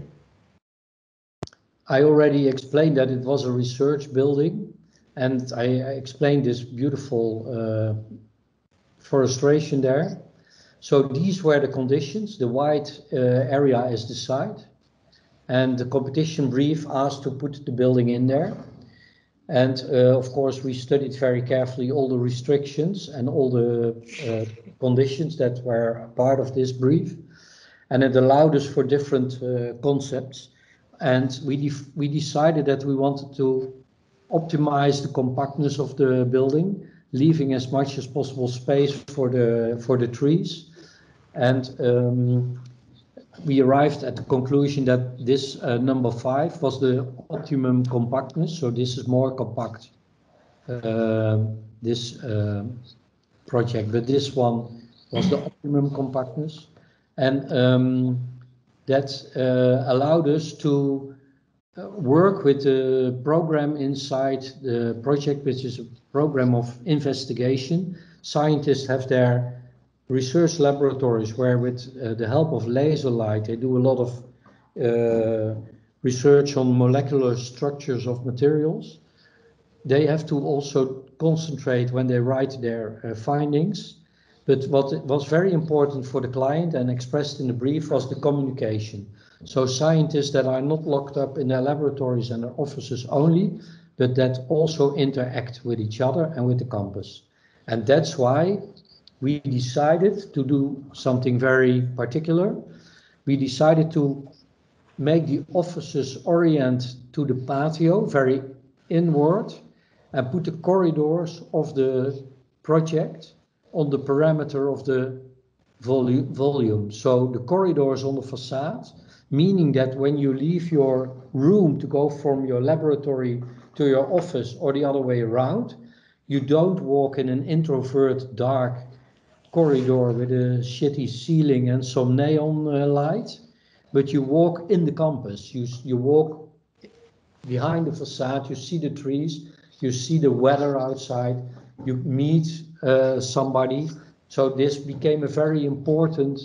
I already explained that it was a research building, and I explained this beautiful uh, forestation there. So these were the conditions. The white uh, area is the site, and the competition brief asked to put the building in there. And uh, of course, we studied very carefully all the restrictions and all the uh, conditions that were part of this brief. And it allowed us for different uh, concepts. And we, de we decided that we wanted to optimize the compactness of the building, leaving as much as possible space for the, for the trees. And um, we arrived at the conclusion that this uh, number five was the optimum compactness. So this is more compact, uh, this uh, project, but this one was the optimum compactness. And um, that uh, allowed us to uh, work with the program inside the project, which is a program of investigation. Scientists have their research laboratories where, with uh, the help of laser light, they do a lot of uh, research on molecular structures of materials. They have to also concentrate when they write their uh, findings. But what was very important for the client and expressed in the brief was the communication. So scientists that are not locked up in their laboratories and their offices only, but that also interact with each other and with the campus. And that's why we decided to do something very particular. We decided to make the offices orient to the patio, very inward, and put the corridors of the project on the parameter of the volu volume. So the corridors on the facade, meaning that when you leave your room to go from your laboratory to your office or the other way around, you don't walk in an introvert dark corridor with a shitty ceiling and some neon uh, light, but you walk in the campus. You, you walk behind the facade, you see the trees, you see the weather outside, you meet uh, somebody. So this became a very important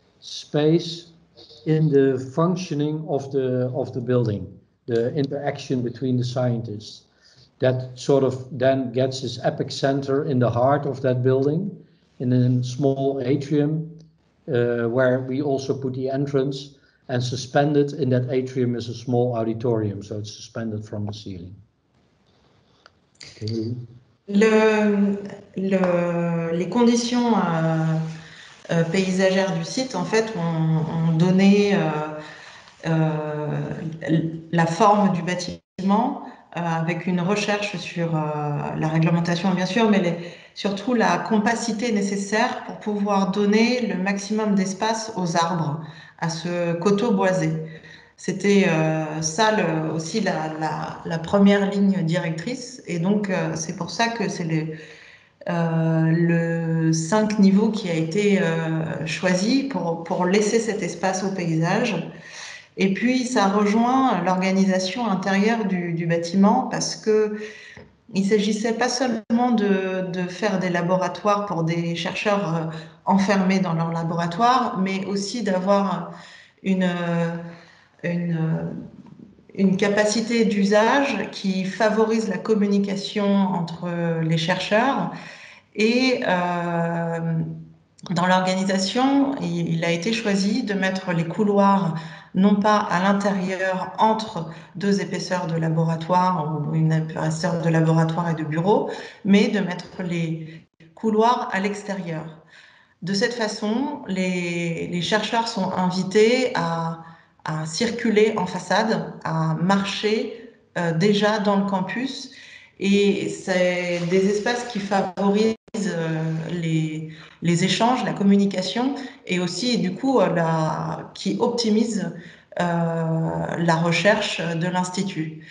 space in the functioning of the, of the building, the interaction between the scientists. That sort of then gets its epic center in the heart of that building, in a small atrium, uh, where we also put the entrance, and suspended in that atrium is a small auditorium, so it's suspended from the ceiling. Okay. Le, le, les conditions euh, euh, paysagères du site, en fait, ont, ont donné euh, euh, la forme du bâtiment euh, avec une recherche sur euh, la réglementation, bien sûr, mais les, surtout la compacité nécessaire pour pouvoir donner le maximum d'espace aux arbres, à ce coteau boisé. C'était euh, ça le, aussi la, la, la première ligne directrice, et donc euh, c'est pour ça que c'est le, euh, le cinq niveaux qui a été euh, choisi pour, pour laisser cet espace au paysage. Et puis ça rejoint l'organisation intérieure du, du bâtiment, parce que il s'agissait pas seulement de, de faire des laboratoires pour des chercheurs euh, enfermés dans leur laboratoire, mais aussi d'avoir une Une, une capacité d'usage qui favorise la communication entre les chercheurs. Et euh, dans l'organisation, il, il a été choisi de mettre les couloirs non pas à l'intérieur entre deux épaisseurs de laboratoire ou une épaisseur de laboratoire et de bureau, mais de mettre les couloirs à l'extérieur. De cette façon, les, les chercheurs sont invités à à circuler en façade, à marcher euh, déjà dans le campus. Et c'est des espaces qui favorisent euh, les, les échanges, la communication, et aussi, du coup, la, qui optimisent euh, la recherche de l'Institut.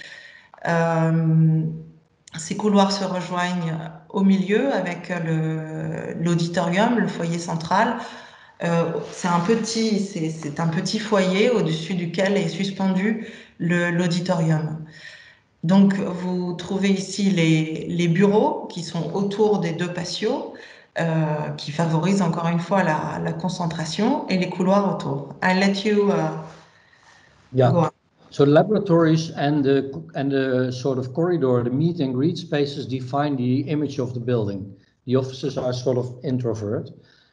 Euh, ces couloirs se rejoignent au milieu avec l'auditorium, le, le foyer central. Euh, c'est un petit, c'est un petit foyer au-dessus duquel est suspendu l'auditorium. Donc, vous trouvez ici les, les bureaux qui sont autour des deux patios, euh, qui favorisent encore une fois la, la concentration, et les couloirs autour. I'll let you uh, yeah. go on. So laboratories and the, and the sort of corridor, the meet and greet spaces define the image of the building. The offices are sort of introvert.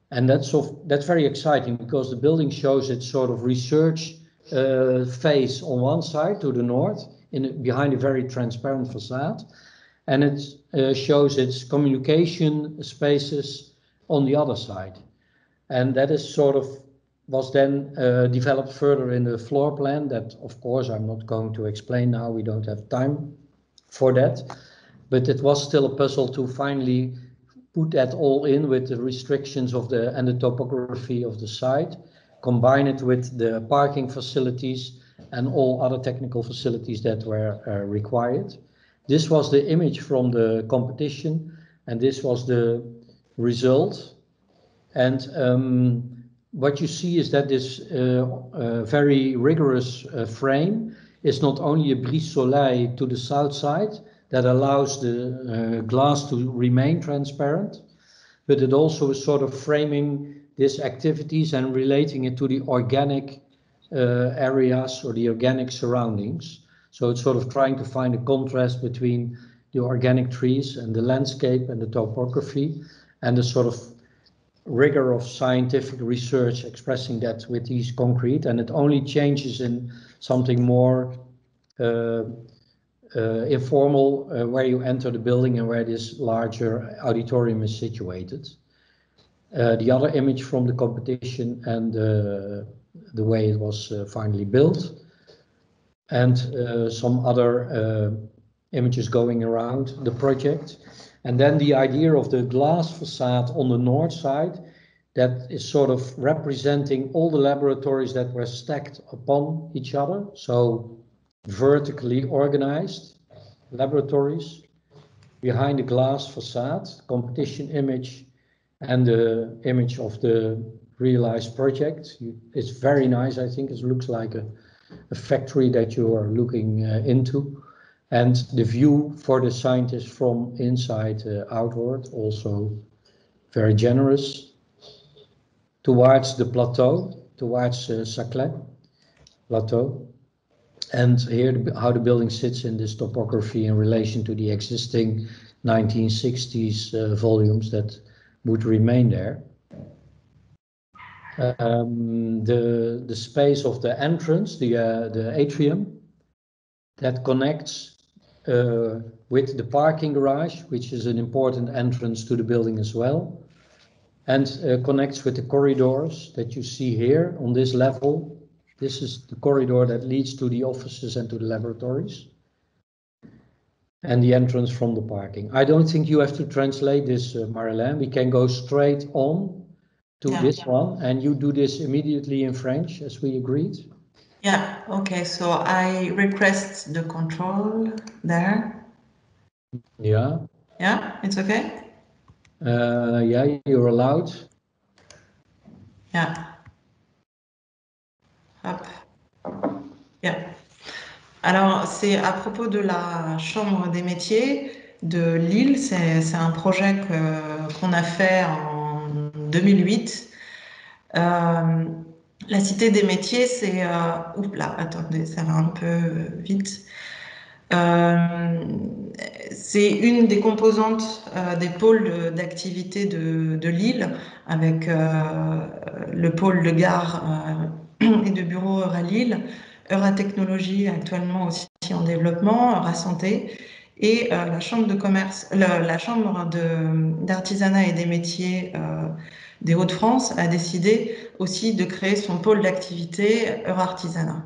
And that's, of, that's very exciting because the building shows its sort of research uh, phase on one side to the north, in, behind a very transparent facade. And it uh, shows its communication spaces on the other side. And that is sort of, was then uh, developed further in the floor plan that, of course, I'm not going to explain now, we don't have time for that. But it was still a puzzle to finally put that all in with the restrictions of the and the topography of the site, combine it with the parking facilities and all other technical facilities that were uh, required. This was the image from the competition, and this was the result. And um, what you see is that this uh, uh, very rigorous uh, frame is not only a brise soleil to the south side that allows the uh, glass to remain transparent, but it also is sort of framing these activities and relating it to the organic uh, areas or the organic surroundings. So it's sort of trying to find a contrast between the organic trees and the landscape and the topography and the sort of rigor of scientific research, expressing that with these concrete, and it only changes in something more uh, uh, informal uh, where you enter the building and where this larger auditorium is situated. Uh, the other image from the competition and uh, the way it was uh, finally built, and uh, some other uh, images going around the project. And then the idea of the glass facade on the north side that is sort of representing all the laboratories that were stacked upon each other. So vertically organized laboratories behind the glass facade, competition image, and the image of the realized project. It's very nice, I think. It looks like a, a factory that you are looking uh, into. And the view for the scientists from inside uh, outward, also very generous. Towards the plateau, towards uh, Saclay plateau. And here how the building sits in this topography in relation to the existing nineteen sixties uh, volumes that would remain there. Um, the, the space of the entrance, the, uh, the atrium, that connects uh, with the parking garage, which is an important entrance to the building as well, and uh, connects with the corridors that you see here on this level. This is the corridor that leads to the offices and to the laboratories, and the entrance from the parking. I don't think you have to translate this, uh, Marilyn. We can go straight on to Yeah. this one, and you do this immediately in French, as we agreed. Yeah, okay, so I request the control there. Yeah. Yeah, it's okay? Uh, yeah, you're allowed. Yeah. Hop. Yeah. Alors, c'est à propos de la Chambre des métiers de Lille. C'est un projet qu'on a fait en deux mille huit. Euh, la Cité des métiers, c'est... Euh, oups là, attendez, ça va un peu vite. Euh, c'est une des composantes euh, des pôles d'activité de, de Lille, avec euh, le pôle de gare euh, et de bureaux Euralille, Euratechnologie actuellement aussi en développement, Eurasanté, et euh, la chambre de commerce, la, la chambre d'artisanat et des métiers euh, des Hauts-de-France a décidé aussi de créer son pôle d'activité Eurartisanat.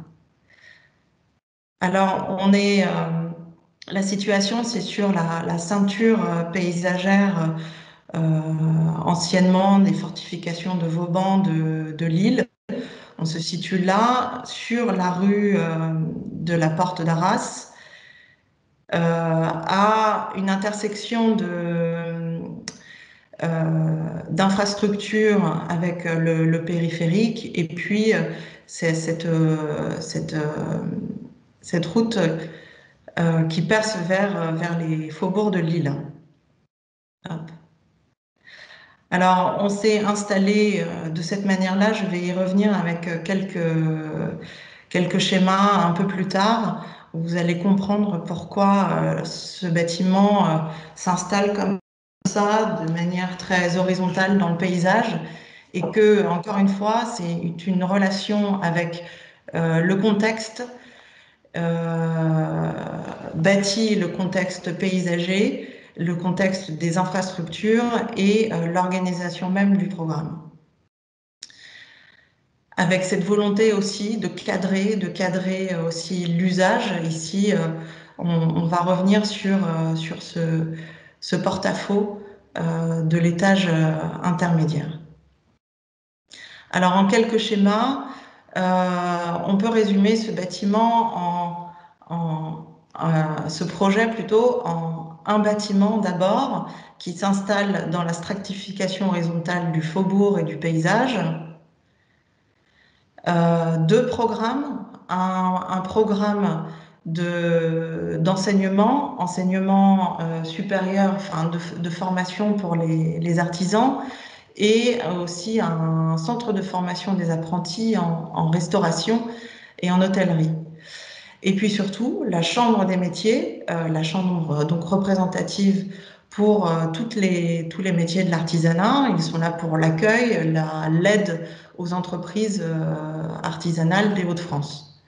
Alors, on est, euh, la situation, c'est sur la, la ceinture euh, paysagère euh, anciennement des fortifications de Vauban de, de Lille. On se situe là, sur la rue euh, de la Porte d'Arras, euh, à une intersection de, euh, d'infrastructures avec le, le périphérique, et puis c'est cette, cette, cette route euh, qui perce vers, vers les faubourgs de Lille. Hop. Alors, on s'est installé euh, de cette manière-là. Je vais y revenir avec quelques, quelques schémas un peu plus tard. Vous allez comprendre pourquoi euh, ce bâtiment euh, s'installe comme ça, de manière très horizontale dans le paysage. et que, encore une fois, c'est une relation avec euh, le contexte euh, bâti, le contexte paysager, le contexte des infrastructures et euh, l'organisation même du programme. Avec cette volonté aussi de cadrer, de cadrer aussi l'usage. Ici, euh, on, on va revenir sur, euh, sur ce, ce porte-à-faux euh, de l'étage euh, intermédiaire. Alors, en quelques schémas, euh, on peut résumer ce bâtiment en, en euh, ce projet plutôt en un bâtiment d'abord qui s'installe dans la stratification horizontale du faubourg et du paysage. Euh, deux programmes, un, un programme de, d'enseignement, enseignement euh, supérieur, enfin de, de formation pour les, les artisans, et aussi un centre de formation des apprentis en, en restauration et en hôtellerie. Et puis surtout, la Chambre des métiers, euh, la chambre donc représentative pour euh, toutes les, tous les métiers de l'artisanat. Ils sont là pour l'accueil, la, l'aide aux entreprises euh, artisanales des Hauts-de-France.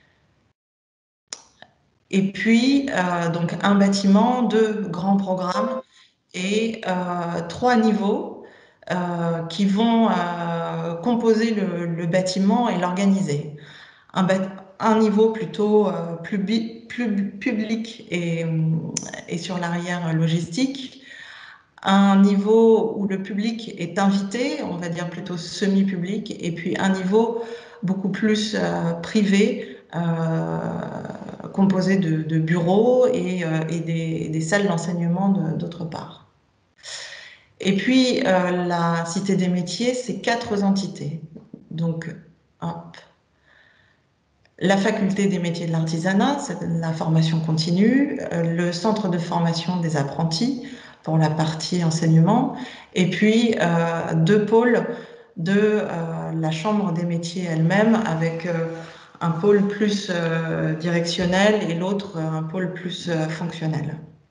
Et puis, euh, donc un bâtiment, deux grands programmes et euh, trois niveaux euh, qui vont euh, composer le, le bâtiment et l'organiser. Un, un niveau plutôt euh, plus, plus public et, et sur l'arrière logistique, un niveau où le public est invité, on va dire plutôt semi-public, et puis un niveau beaucoup plus euh, privé, euh, composé de, de bureaux et, euh, et des, des salles d'enseignement d'autre part. Et puis euh, la Cité des métiers, c'est quatre entités. Donc, hop. La faculté des métiers de l'artisanat, c'est la formation continue, le centre de formation des apprentis pour la partie enseignement, et puis euh, deux pôles de euh, la chambre des métiers elle-même, avec euh, un pôle plus euh, directionnel et l'autre un pôle plus euh, fonctionnel.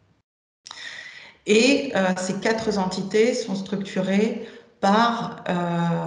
Et euh, ces quatre entités sont structurées par euh,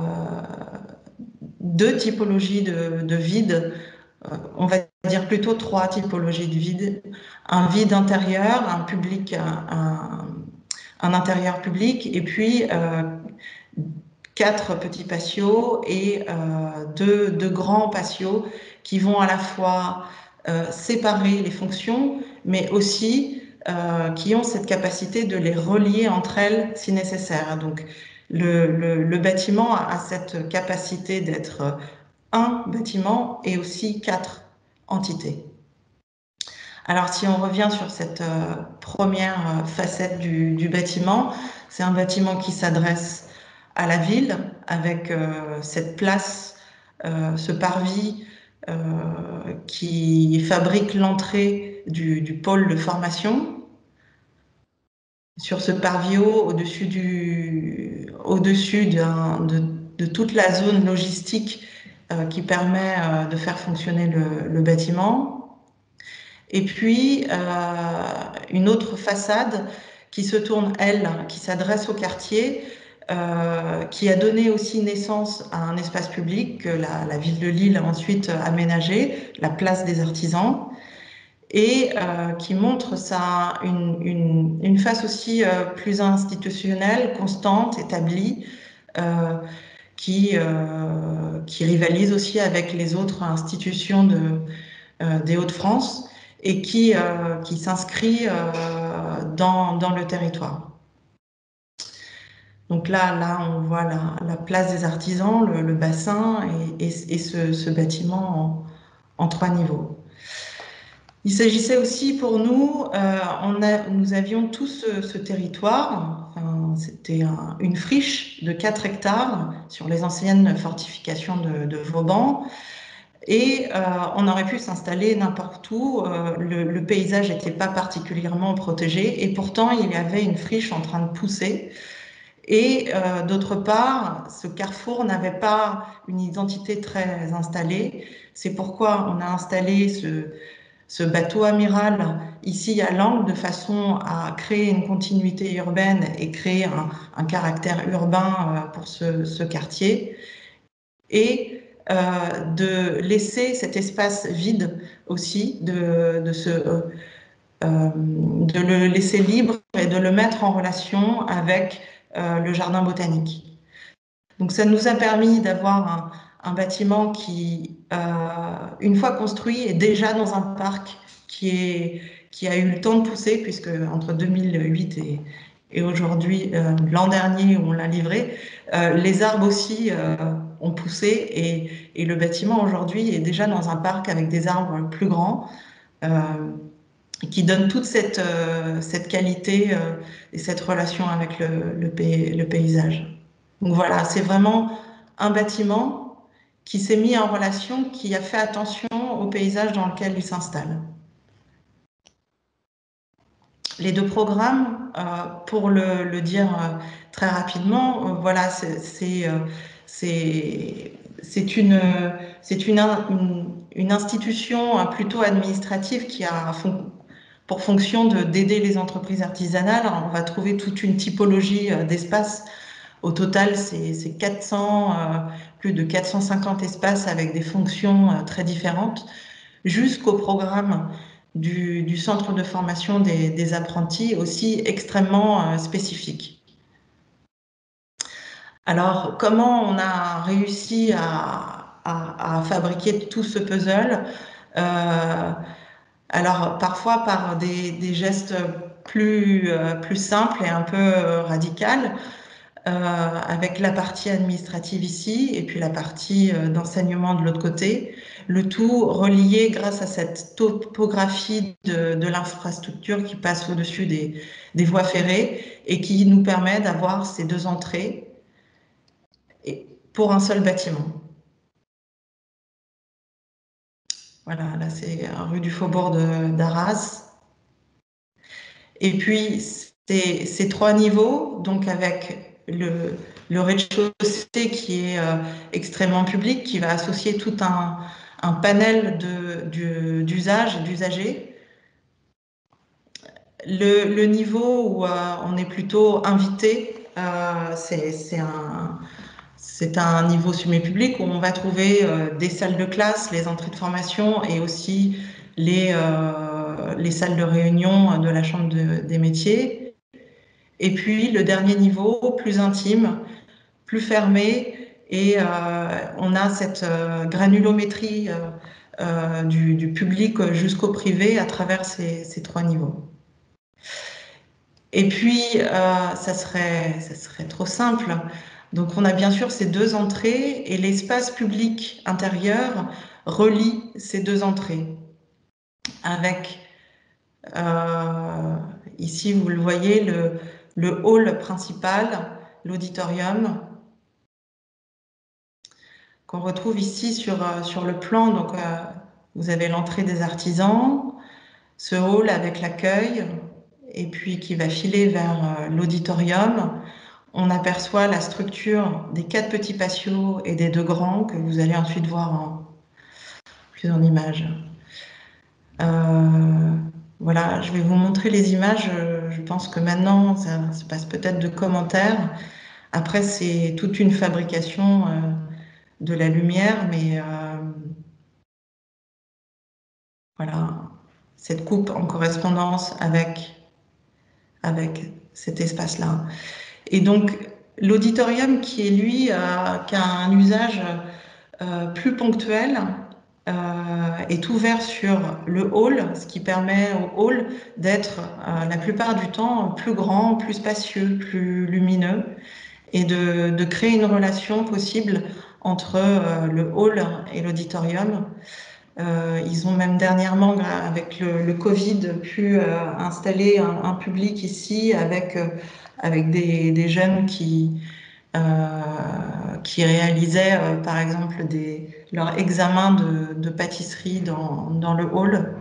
deux typologies de, de vide. On va dire plutôt trois typologies de vide. Un vide intérieur, un public, un, un intérieur public, et puis euh, quatre petits patios et euh, deux, deux grands patios qui vont à la fois euh, séparer les fonctions, mais aussi euh, qui ont cette capacité de les relier entre elles si nécessaire. Donc le, le, le bâtiment a cette capacité d'être un bâtiment et aussi quatre entités. Alors si on revient sur cette euh, première euh, facette du, du bâtiment, c'est un bâtiment qui s'adresse à la ville avec euh, cette place, euh, ce parvis euh, qui fabrique l'entrée du, du pôle de formation. Sur ce parvis haut, au-dessus du, au-dessus d'un, de, de toute la zone logistique euh, qui permet euh, de faire fonctionner le, le bâtiment. Et puis, euh, une autre façade qui se tourne, elle, qui s'adresse au quartier, euh, qui a donné aussi naissance à un espace public que la, la ville de Lille a ensuite aménagé, la place des artisans, et euh, qui montre ça, une, une, une face aussi euh, plus institutionnelle, constante, établie, euh, qui, euh, qui rivalise aussi avec les autres institutions de, euh, des Hauts-de-France et qui, euh, qui s'inscrit euh, dans, dans le territoire. Donc là, là on voit la, la place des artisans, le, le bassin et, et, et ce, ce bâtiment en, en trois niveaux. Il s'agissait aussi pour nous, euh, on a, nous avions tout ce, ce territoire, enfin, c'était un, une friche de quatre hectares sur les anciennes fortifications de, de Vauban, et euh, on aurait pu s'installer n'importe où, euh, le, le paysage n'était pas particulièrement protégé, et pourtant il y avait une friche en train de pousser, et euh, d'autre part, ce carrefour n'avait pas une identité très installée, c'est pourquoi on a installé ce ce bateau amiral ici à l'angle de façon à créer une continuité urbaine et créer un, un caractère urbain pour ce, ce quartier. Et euh, de laisser cet espace vide aussi, de, de, se, euh, de le laisser libre et de le mettre en relation avec euh, le jardin botanique. Donc ça nous a permis d'avoir un, un bâtiment qui, euh, une fois construit, est déjà dans un parc qui, est, qui a eu le temps de pousser, puisque entre deux mille huit et, et aujourd'hui, euh, l'an dernier où on l'a livré, euh, les arbres aussi euh, ont poussé et, et le bâtiment aujourd'hui est déjà dans un parc avec des arbres plus grands euh, qui donnent toute cette, euh, cette qualité euh, et cette relation avec le, le, pay, le paysage. Donc voilà, c'est vraiment un bâtiment qui s'est mis en relation, qui a fait attention au paysage dans lequel il s'installe. Les deux programmes, euh, pour le, le dire euh, très rapidement, euh, voilà, c'est euh, une, une, une, une institution plutôt administrative qui a fon pour fonction d'aider les entreprises artisanales. Alors, on va trouver toute une typologie euh, d'espaces. Au total, c'est quatre cents, euh, plus de quatre cent cinquante espaces avec des fonctions euh, très différentes, jusqu'au programme du, du centre de formation des, des apprentis, aussi extrêmement euh, spécifique. Alors, comment on a réussi à, à, à fabriquer tout ce puzzle? euh, Alors, parfois par des, des gestes plus, euh, plus simples et un peu euh, radicaux. Euh, avec la partie administrative ici et puis la partie euh, d'enseignement de l'autre côté, le tout relié grâce à cette topographie de, de l'infrastructure qui passe au-dessus des, des voies ferrées et qui nous permet d'avoir ces deux entrées et pour un seul bâtiment. Voilà, là c'est rue du Faubourg d'Arras. Et puis ces, ces trois niveaux, donc avec le, le rez-de-chaussée qui est euh, extrêmement public, qui va associer tout un, un panel d'usages et d'usagers. Le, le niveau où euh, on est plutôt invité, euh, c'est un, c'est un niveau semi-public où on va trouver euh, des salles de classe, les entrées de formation et aussi les, euh, les salles de réunion de la Chambre de, des métiers. Et puis le dernier niveau, plus intime, plus fermé, et euh, on a cette euh, granulométrie euh, euh, du, du public jusqu'au privé à travers ces, ces trois niveaux. Et puis, euh, ça serait, ça serait trop simple. Donc, on a bien sûr ces deux entrées et l'espace public intérieur relie ces deux entrées avec, euh, ici, vous le voyez, le, le hall principal, l'auditorium, qu'on retrouve ici sur, sur le plan. Donc, euh, vous avez l'entrée des artisans, ce hall avec l'accueil, et puis qui va filer vers euh, l'auditorium. On aperçoit la structure des quatre petits patios et des deux grands que vous allez ensuite voir en plusieurs images. Euh, voilà, je vais vous montrer les images. Je pense que maintenant, ça se passe peut-être de commentaires. Après, c'est toute une fabrication euh, de la lumière, mais euh, voilà, cette coupe en correspondance avec, avec cet espace-là. Et donc, l'auditorium qui est, lui, euh, qui a un usage euh, plus ponctuel, euh, est ouvert sur le hall, ce qui permet au hall d'être euh, la plupart du temps plus grand, plus spacieux, plus lumineux, et de, de créer une relation possible entre euh, le hall et l'auditorium. Euh, ils ont même dernièrement, avec le, le Covid, pu euh, installer un, un public ici avec, euh, avec des, des jeunes qui, euh, qui réalisaient, euh, par exemple, des, leur examen de, de pâtisserie dans, dans le hall.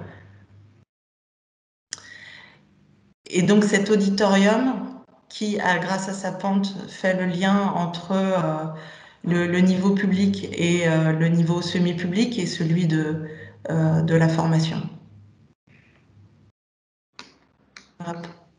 Et donc cet auditorium, qui, a, grâce à sa pente, fait le lien entre euh, le, le niveau public et euh, le niveau semi-public et celui de, euh, de la formation.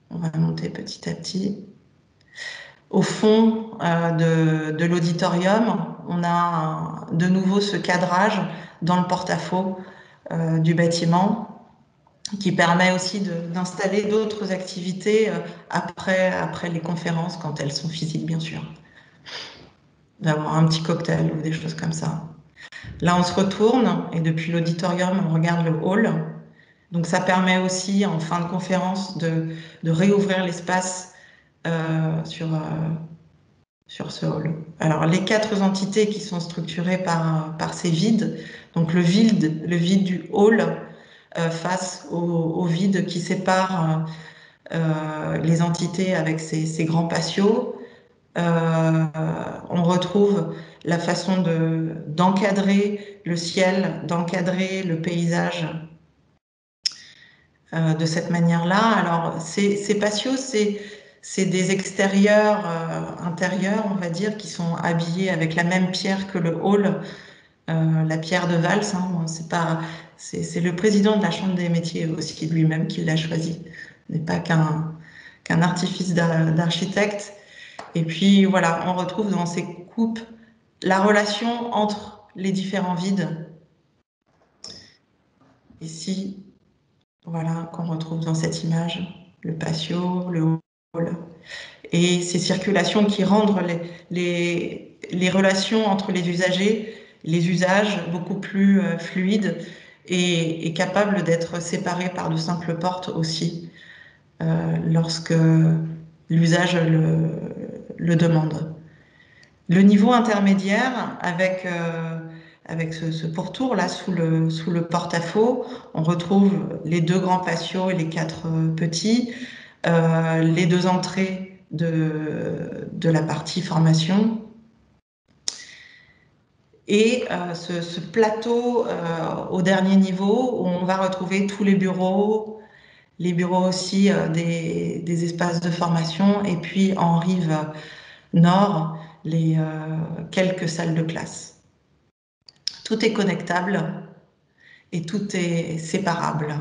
On va monter petit à petit. Au fond euh, de, de l'auditorium, on a de nouveau ce cadrage dans le porte-à-faux euh, du bâtiment qui permet aussi d'installer d'autres activités euh, après, après les conférences, quand elles sont physiques, bien sûr. D'avoir un petit cocktail ou des choses comme ça. Là, on se retourne et depuis l'auditorium, on regarde le hall. Donc, ça permet aussi, en fin de conférence, de, de réouvrir l'espace euh, sur, euh, sur ce hall. Alors, les quatre entités qui sont structurées par, par ces vides, donc le vide, le vide du hall euh, face au, au vide qui sépare euh, les entités avec ces, ces grands patios. Euh, on retrouve la façon de, d'encadrer le ciel, d'encadrer le paysage euh, de cette manière-là. Alors, ces, ces patios, c'est, c'est des extérieurs euh, intérieurs, on va dire, qui sont habillés avec la même pierre que le hall, euh, la pierre de valse. Hein, c'est pas, c'est, c'est le président de la Chambre des métiers aussi lui-même qui l'a choisi. Ce n'est pas qu'un, qu'un artifice d'architecte. Et puis voilà, on retrouve dans ces coupes la relation entre les différents vides. Ici, voilà, qu'on retrouve dans cette image, le patio, le hall, et ces circulations qui rendent les, les, les relations entre les usagers, les usages beaucoup plus euh, fluides et, et capables d'être séparés par de simples portes aussi, euh, lorsque l'usage le, le demande. Le niveau intermédiaire, avec, euh, avec ce, ce pourtour là sous le, sous le porte-à-faux, on retrouve les deux grands patios et les quatre euh, petits, euh, les deux entrées de, de la partie formation. Et euh, ce, ce plateau euh, au dernier niveau où on va retrouver tous les bureaux, les bureaux aussi euh, des, des espaces de formation, et puis en rive nord, les euh, quelques salles de classe. Tout est connectable et tout est séparable.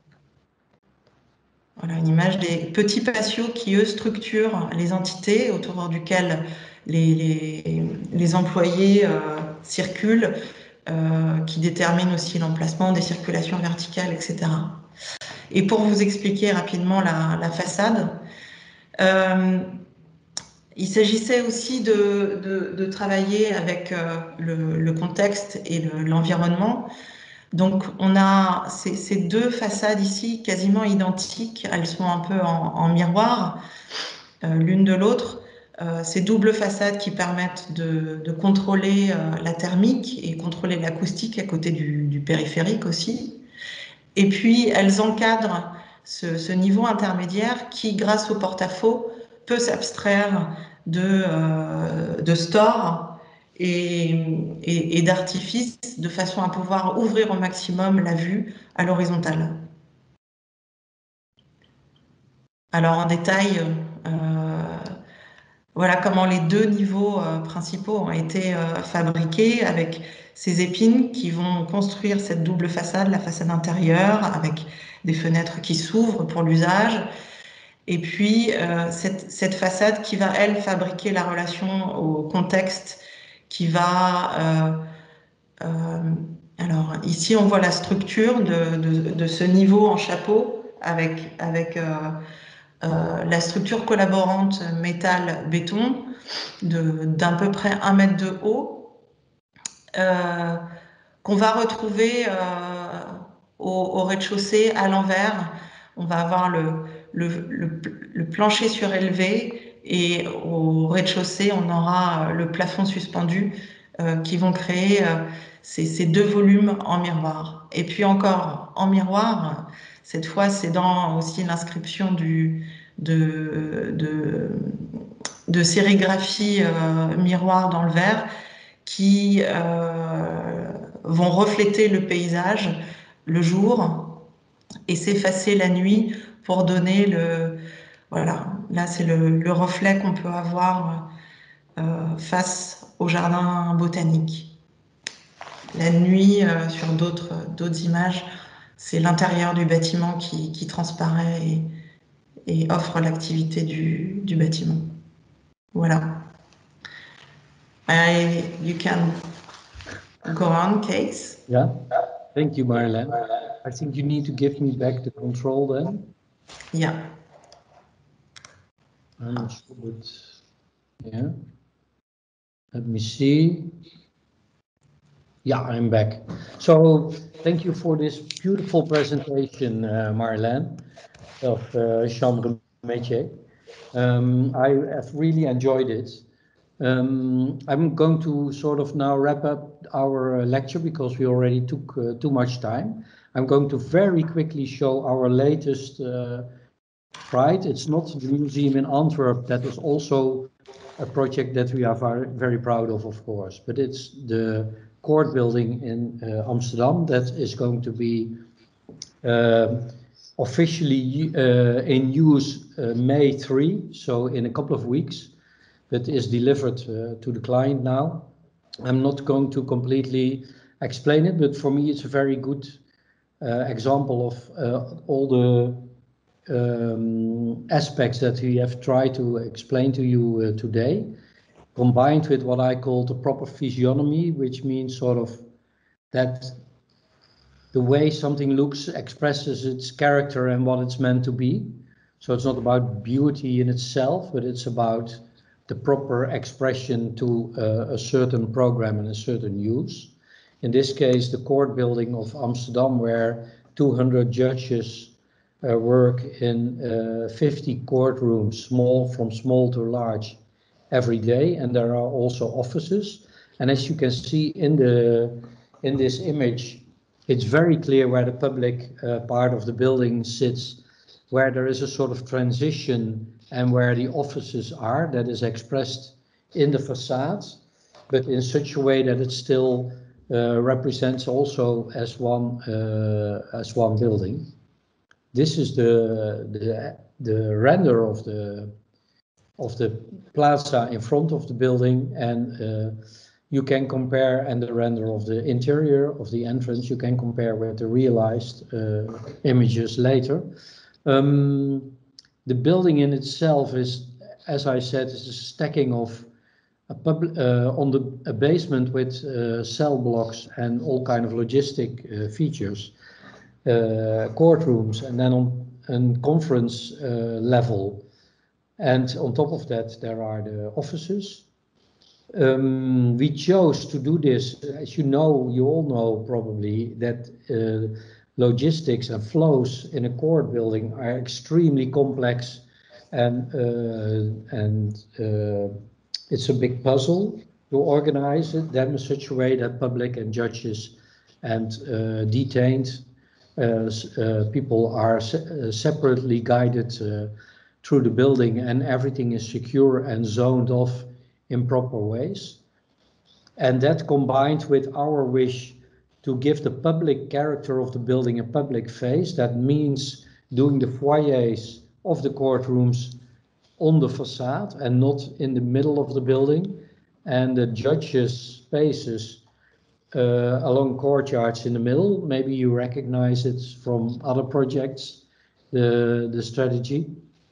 Voilà une image des petits patios qui, eux, structurent les entités autour duquel les, les, les employés euh, circulent, euh, qui déterminent aussi l'emplacement des circulations verticales, et cetera. Et pour vous expliquer rapidement la, la façade, euh, il s'agissait aussi de, de, de travailler avec euh, le, le contexte et l'environnement. Donc, on a ces, ces deux façades ici quasiment identiques. Elles sont un peu en, en miroir, euh, l'une de l'autre. Euh, ces doubles façades qui permettent de, de contrôler euh, la thermique et contrôler l'acoustique à côté du, du périphérique aussi. Et puis, elles encadrent ce, ce niveau intermédiaire qui, grâce au porte-à-faux, peut s'abstraire de, euh, de stores et, et, et d'artifices de façon à pouvoir ouvrir au maximum la vue à l'horizontale. Alors, en détail, euh, voilà comment les deux niveaux euh, principaux ont été euh, fabriqués avec ces épines qui vont construire cette double façade, la façade intérieure, avec des fenêtres qui s'ouvrent pour l'usage. Et puis, euh, cette, cette façade qui va, elle, fabriquer la relation au contexte, qui va... Euh, euh, alors, ici, on voit la structure de, de, de ce niveau en chapeau avec, avec euh, euh, la structure collaborante métal-béton d'à peu près un mètre de haut, euh, qu'on va retrouver euh, au, au rez-de-chaussée à l'envers. On va avoir le, le, le, le plancher surélevé et au rez-de-chaussée, on aura le plafond suspendu euh, qui vont créer euh, ces, ces deux volumes en miroir. Et puis encore en miroir, cette fois, c'est dans aussi l'inscription du, de, de, de sérigraphie euh, miroir dans le verre qui euh, vont refléter le paysage le jour et s'effacer la nuit pour donner le... Voilà, là c'est le, le reflet qu'on peut avoir euh, face au jardin botanique. La nuit, euh, sur d'autres d'autres images, c'est l'intérieur du bâtiment qui, qui transparaît et, et offre l'activité du, du bâtiment. Voilà. I, you can go on, Kees. Yeah, thank you, Marlene. I think you need to give me back the control then. Yeah. I'm not sure, but yeah. Let me see. Yeah, I'm back. So thank you for this beautiful presentation, uh, Marlene, of uh, Chambre Métier. Um, I have really enjoyed it. Um, I'm going to sort of now wrap up our uh, lecture because we already took uh, too much time. I'm going to very quickly show our latest uh, Pride. It's not the museum in Antwerp that is also a project that we are very, very proud of, of course, but it's the court building in uh, Amsterdam that is going to be uh, officially uh, in use uh, May third, so in a couple of weeks, that is delivered uh, to the client now. I'm not going to completely explain it, but for me it's a very good uh, example of uh, all the um, aspects that we have tried to explain to you uh, today, combined with what I call the proper physiognomy, which means sort of that the way something looks expresses its character and what it's meant to be. So it's not about beauty in itself, but it's about the proper expression to uh, a certain program and a certain use. In this case, the court building of Amsterdam, where two hundred judges uh, work in uh, fifty courtrooms, small from small to large, every day, and there are also offices. And as you can see in the in this image, it's very clear where the public uh, part of the building sits, where there is a sort of transition and where the offices are, that is expressed in the facades, but in such a way that it still uh, represents also as one uh, as one building. This is the the the render of the of the plaza in front of the building, and uh, you can compare, and the render of the interior of the entrance, you can compare with the realized uh, images later. Um, the building in itself is, as I said, is a stacking of a pub uh, on the a basement with uh, cell blocks and all kind of logistic uh, features, uh, courtrooms, and then on a conference uh, level. And on top of that, there are the offices. Um, we chose to do this, as you know, you all know probably, that uh, logistics and flows in a court building are extremely complex, and uh, and uh, it's a big puzzle to organize it, them in such a way that public and judges and uh, detained uh, uh, people are se uh, separately guided uh, through the building, and everything is secure and zoned off in proper ways. And that combined with our wish to give the public character of the building a public face, that means doing the foyers of the courtrooms on the facade and not in the middle of the building, and the judges' spaces uh, along courtyards in the middle. Maybe you recognize it from other projects, the, the strategy.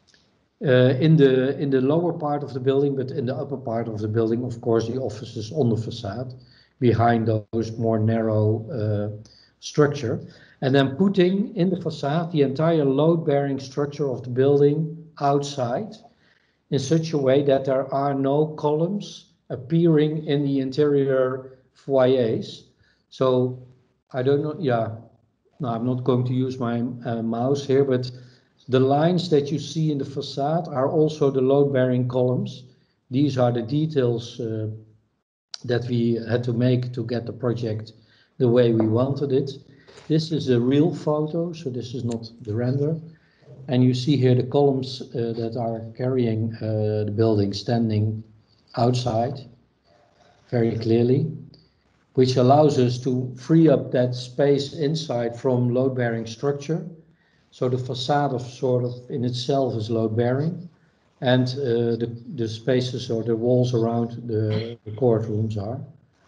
Uh, in the in the lower part of the building, but in the upper part of the building, of course, the offices on the facade, behind those more narrow uh, structure, and then putting in the facade the entire load-bearing structure of the building outside, in such a way that there are no columns appearing in the interior foyers. So I don't know. Yeah, no, I'm not going to use my uh, mouse here, but the lines that you see in the facade are also the load-bearing columns. These are the details uh, that we had to make to get the project the way we wanted it. This is a real photo, so this is not the render. And you see here the columns uh, that are carrying uh, the building standing outside very clearly, which allows us to free up that space inside from load-bearing structure. So the facade of sort of in itself is load-bearing, and uh, the, the spaces or the walls around the, the courtrooms are.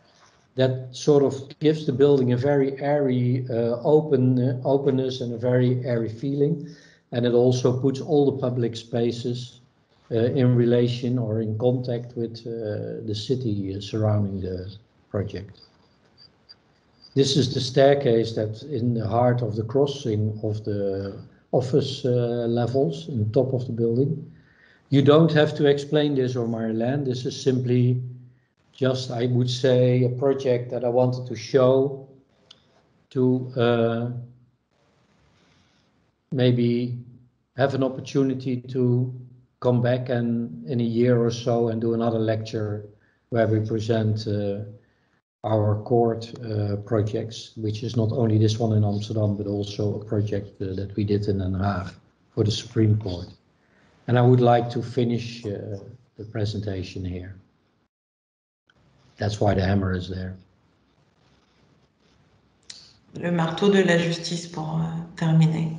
That sort of gives the building a very airy uh, open uh, openness and a very airy feeling. and it also puts all the public spaces uh, in relation or in contact with uh, the city surrounding the project. This is the staircase that's in the heart of the crossing of the office uh, levels in the top of the building. You don't have to explain this, or Marjolein. This is simply just, I would say, a project that I wanted to show to uh, maybe have an opportunity to come back and in a year or so and do another lecture where we present uh, our court uh, projects, which is not only this one in Amsterdam, but also a project uh, that we did in Den Haag for the Supreme Court. And I would like to finish uh, the presentation here. That's why the hammer is there. Le marteau de la justice pour uh, terminer.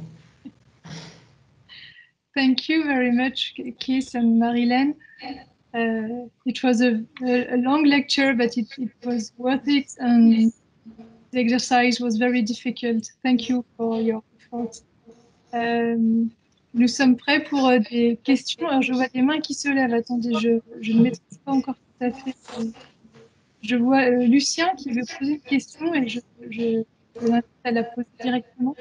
Thank you very much, Kees and Marjolein. Uh, it was a, a long lecture, but it, it was worth it, and the exercise was very difficult. Thank you for your effort. Um, nous sommes prêts pour euh, des questions. Alors, je vois des mains qui se lèvent. Attendez, je, je ne maîtrise pas encore tout à fait. Je vois euh, Lucien qui veut poser une question et je, je, je l'invite à la poser directement.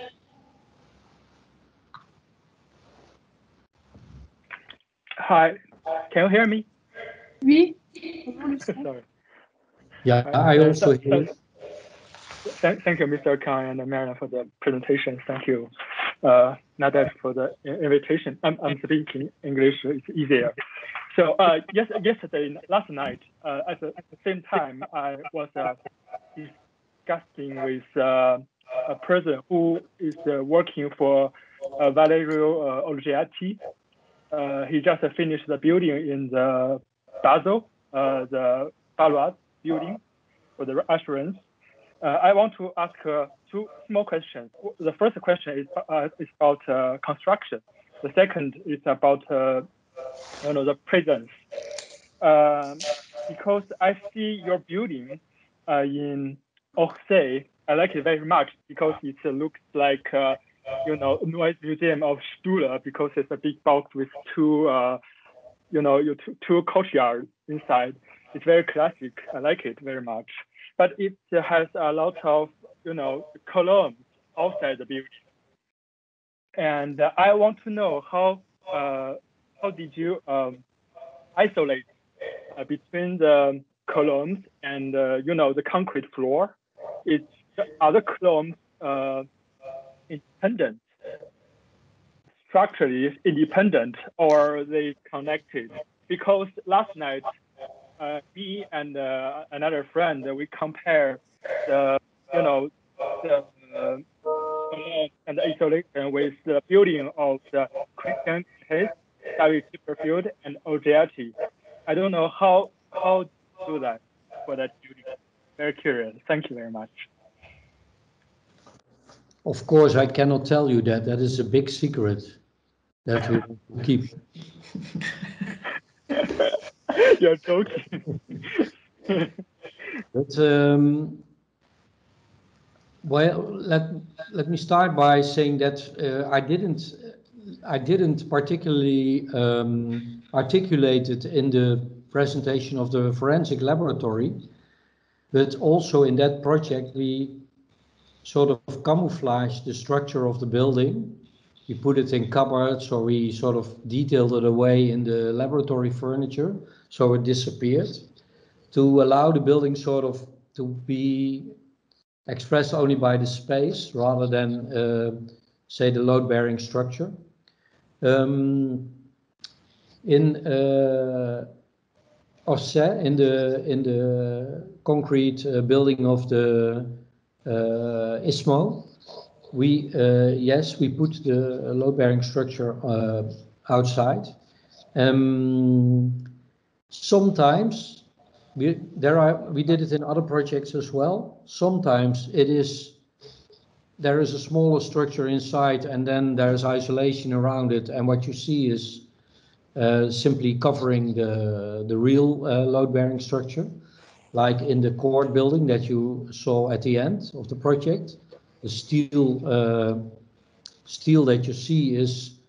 Hi, can you hear me? Oui. Bonjour, Lucien. Sorry. Yeah, I also hear. Thank, thank you, Mister Kang and Marianne, for the presentation. Thank you, uh, Nadef, for the invitation. I'm, I'm speaking English, it's easier. So uh, yes, yesterday, last night, uh, at, the, at the same time, I was uh, discussing with uh, a person who is uh, working for uh, Valerio uh, Olgiati. Uh, he just finished the building in the Basel, uh, the Baloise building for the assurance. Uh, I want to ask uh, two small questions. The first question is, uh, is about uh, construction. The second is about uh, you know, the presence. Um, because I see your building uh, in Orsay, I like it very much because it looks like uh, you know, Noise Museum of Stuller, because it's a big box with two, uh, you know, two, two courtyards inside. It's very classic. I like it very much. But it has a lot of, you know, columns outside the building. And uh, I want to know how uh, how did you um, isolate uh, between the columns and uh, you know, the concrete floor? It's are the columns uh, independent, structurally independent, or they connected? Because last night, uh, me and uh, another friend, we compare the, you know, the uh, and the isolation with the building of the Christian case, David Copperfield and Olgiati. I don't know how how to do that for that building. Very curious. Thank you very much. Of course, I cannot tell you that. That is a big secret that we will keep. You're joking. But um, well, let let me start by saying that uh, I didn't I didn't particularly um, articulate it in the presentation of the forensic laboratory, but also in that project we sort of camouflage the structure of the building. We put it in cupboards, or we sort of detailed it away in the laboratory furniture, so it disappeared, to allow the building sort of to be expressed only by the space rather than, uh, say, the load-bearing structure. Um, in uh, Orsay, in the in the concrete uh, building of the Uh, I S M O, we uh, yes, we put the load-bearing structure uh, outside. Um, sometimes we there are we did it in other projects as well. Sometimes it is there is a smaller structure inside, and then there's isolation around it, and what you see is uh, simply covering the the real uh, load-bearing structure. Like in the court building that you saw at the end of the project, the steel uh, steel that you see is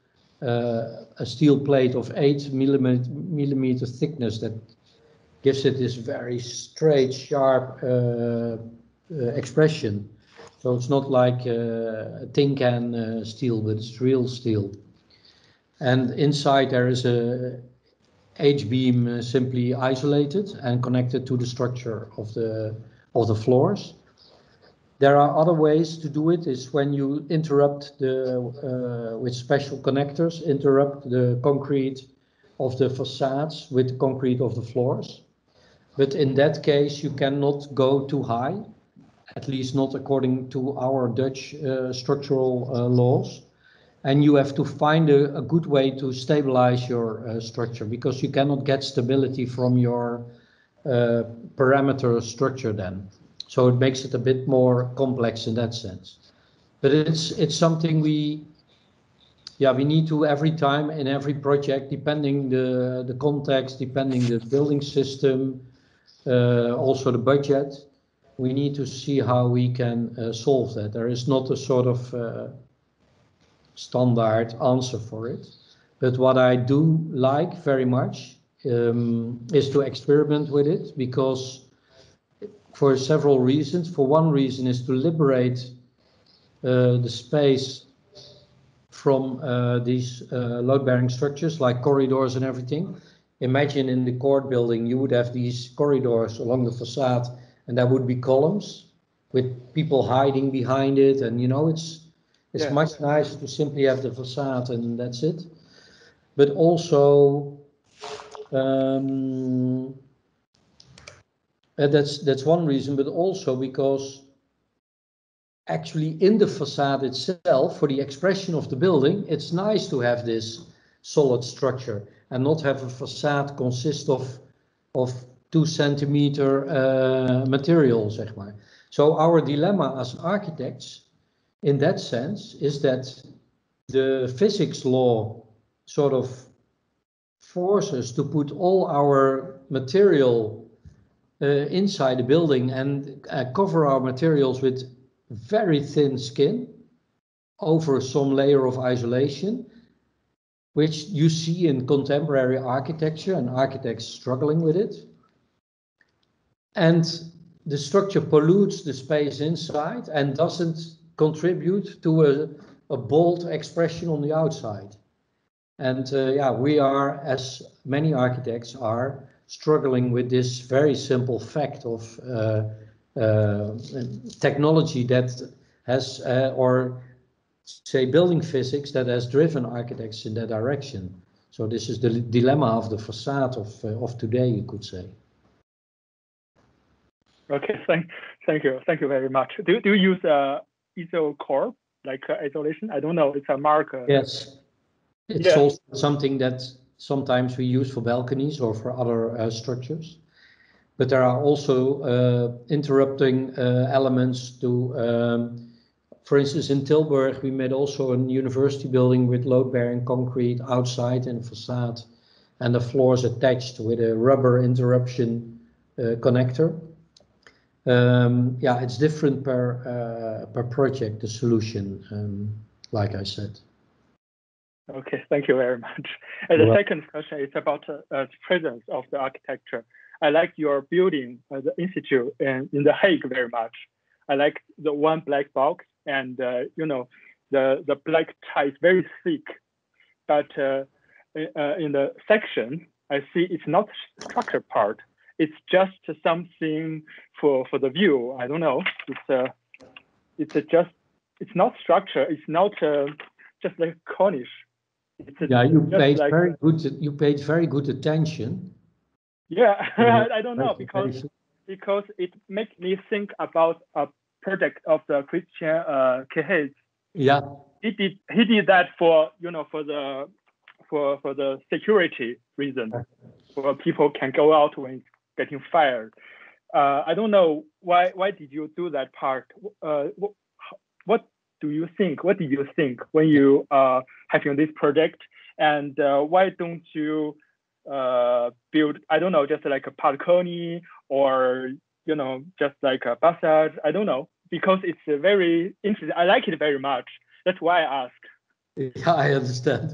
uh, a steel plate of eight millimeter, millimeter thickness that gives it this very straight, sharp uh, uh, expression. So it's not like uh, a tin can uh, steel, but it's real steel. And inside there is a H-beam uh, simply isolated and connected to the structure of the of the floors. There are other ways to do it. Is when you interrupt the uh, with special connectors, interrupt the concrete of the facades with the concrete of the floors. But in that case, you cannot go too high, at least not according to our Dutch uh, structural uh, laws. And you have to find a, a good way to stabilize your uh, structure, because you cannot get stability from your uh, parameter structure then. So it makes it a bit more complex in that sense. But it's it's something we, yeah, we need to every time in every project, depending the the context, depending the building system, uh, also the budget, we need to see how we can uh, solve that. There is not a sort of uh, standard answer for it. But what I do like very much um, is to experiment with it, because for several reasons. For one reason is to liberate uh, the space from uh, these uh, load-bearing structures like corridors and everything. Imagine in the court building you would have these corridors along the facade, and there would be columns with people hiding behind it, and you know, it's it's yeah. much nicer to simply have the facade and that's it. But also um, uh, that's that's one reason, but also because actually in the facade itself, for the expression of the building, it's nice to have this solid structure and not have a facade consist of of two centimeter uh, material, zeg maar. So our dilemma as architects in that sense is that the physics law sort of forces to put all our material uh, inside the building and uh, cover our materials with very thin skin over some layer of isolation, which you see in contemporary architecture and architects struggling with it. And the structure pollutes the space inside and doesn't contribute to a, a bold expression on the outside. And uh, yeah, we are, as many architects are, struggling with this very simple fact of uh, uh, technology that has, uh, or say building physics that has driven architects in that direction. So this is the dilemma of the facade of, uh, of today, you could say. Okay, thank, thank you, thank you very much. Do, do you use uh, IsoCorp, like uh, isolation? I don't know, it's a mark. Uh, yes, it's yeah. also something that sometimes we use for balconies or for other uh, structures. But there are also uh, interrupting uh, elements to, um, for instance, in Tilburg, we made also a university building with load-bearing concrete outside and facade, and the floors attached with a rubber interruption uh, connector. Um, yeah, it's different per uh, per project, the solution, um, like I said. Okay, thank you very much. And the well, second question is about uh, the presence of the architecture. I like your building, uh, the institute in, in The Hague very much. I like the one black box, and uh, you know, the the black tie is very thick, but uh, uh, in the section I see it's not structure part. It's just something for for the view. I don't know. It's a uh, it's a just it's not structure. It's not uh, just like cornice. It's a, yeah, you paid like, very good. You paid very good attention. Yeah, I don't know, because because it makes me think about a project of the Christian uh, Kehys. Yeah, he did he did that for you know for the for for the security reason, where people can go out when it's getting fired. Uh, I don't know why why did you do that part? Uh, what, what do you think? What did you think when you uh having this project? And uh, why don't you uh, build, I don't know, just like a balcony or, you know, just like a facade? I don't know, because it's a very interesting. I like it very much. That's why I asked. Yeah, I understand.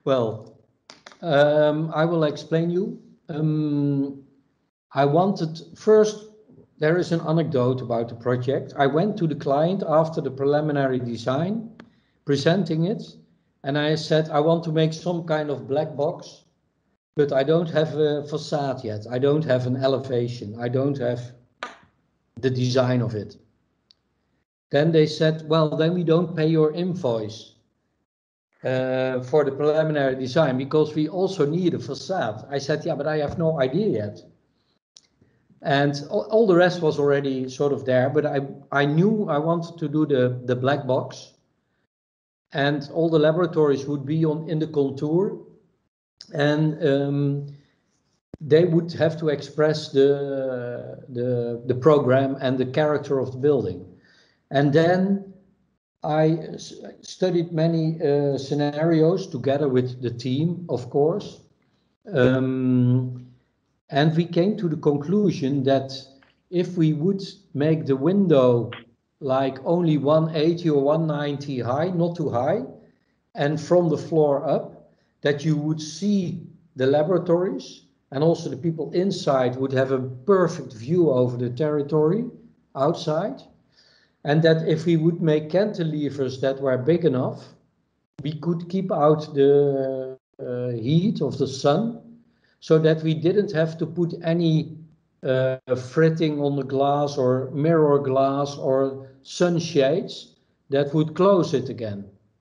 Well, um, I will explain you. Um, I wanted first, there is an anecdote about the project. I went to the client after the preliminary design, presenting it, and I said, I want to make some kind of black box, but I don't have a facade yet. I don't have an elevation. I don't have the design of it. Then they said, well, then we don't pay your invoice uh, for the preliminary design because we also need a facade. I said, yeah, but I have no idea yet. And all, all the rest was already sort of there, but I, I knew I wanted to do the, the black box, and all the laboratories would be on in the contour, and um, they would have to express the, the, the program and the character of the building. And then I studied many uh, scenarios together with the team, of course. Um, and we came to the conclusion that if we would make the window like only one eighty or one ninety high, not too high, and from the floor up, that you would see the laboratories, and also the people inside would have a perfect view over the territory outside. And that if we would make cantilevers that were big enough, we could keep out the uh, heat of the sun, so that we didn't have to put any uh, fritting on the glass or mirror glass or sunshades that would close it again.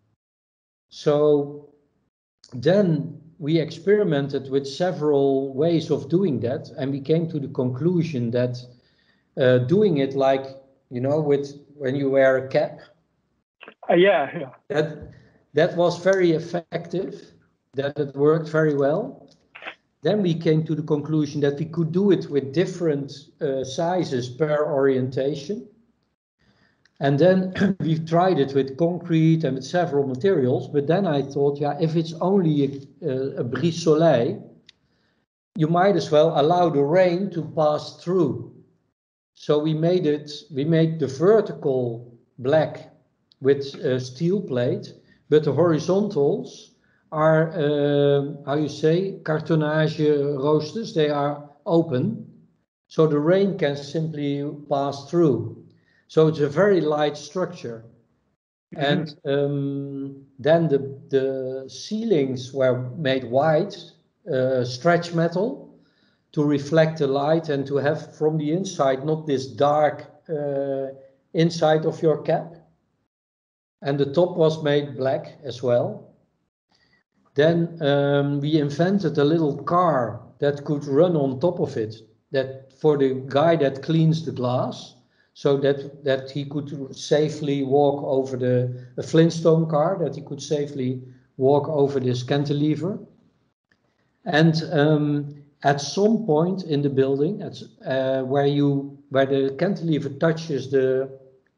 So then we experimented with several ways of doing that, and we came to the conclusion that uh, doing it like, you know, with when you wear a cap. Uh, yeah, yeah. That, that was very effective, that it worked very well. Then we came to the conclusion that we could do it with different uh, sizes per orientation. And then we tried it with concrete and with several materials. But then I thought, yeah, if it's only a, a, a brise soleil, you might as well allow the rain to pass through. So we made it, we made the vertical black with uh, steel plate, but the horizontals are, uh, how you say, cartonnage roosters. They are open, so the rain can simply pass through. So it's a very light structure. Mm-hmm. And um, then the, the ceilings were made white, uh, stretch metal, to reflect the light and to have from the inside not this dark uh, inside of your cap. And the top was made black as well. Then um, we invented a little car that could run on top of it, that for the guy that cleans the glass, so that, that he could safely walk over the a Flintstone car, that he could safely walk over this cantilever. And um, at some point in the building, at, uh, where you where the cantilever touches the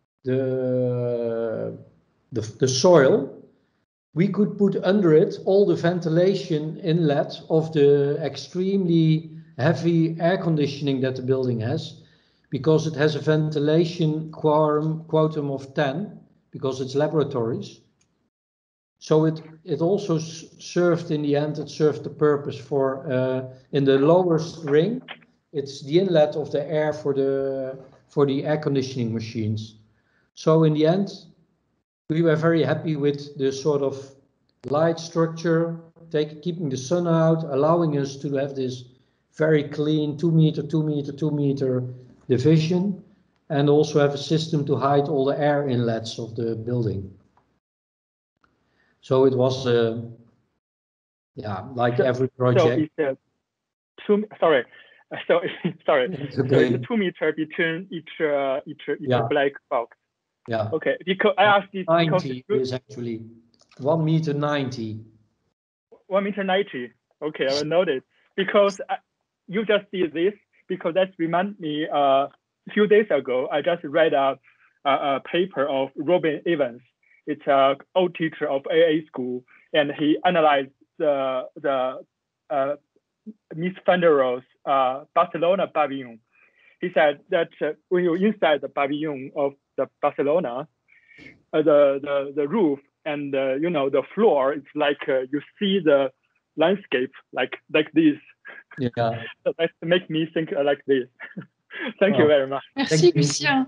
the, the the soil, we could put under it all the ventilation inlet of the extremely heavy air conditioning that the building has, because it has a ventilation quorum, quotum of ten, because it's laboratories. So it, it also served, in the end, it served the purpose for, uh, in the lower ring, it's the inlet of the air for the, for the air conditioning machines. So in the end, we were very happy with the sort of light structure, take, keeping the sun out, allowing us to have this very clean two meter, two meter, two meter division, and also have a system to hide all the air inlets of the building. So it was, uh, yeah, like so, every project. So it's a two, sorry, so sorry, it's okay. So it's a two meter between each uh, each each yeah. black box. Yeah. Okay, because I asked this ninety is actually one meter ninety. One meter ninety. Okay, I will note it because I, you just did this because that reminds me. Uh, a few days ago, I just read a, a, a paper of Robin Evans. It's an old teacher of A A school, and he analyzed the the uh, Miss van der Rohe's uh, Barcelona pavilion. He said that uh, when you're inside the pavilion of the Barcelona, uh, the, the the roof and uh, you know, the floor, it's like uh, you see the landscape like like this. Yeah. So that make me think uh, like this. Thank Oh. you very much. Merci, Lucien.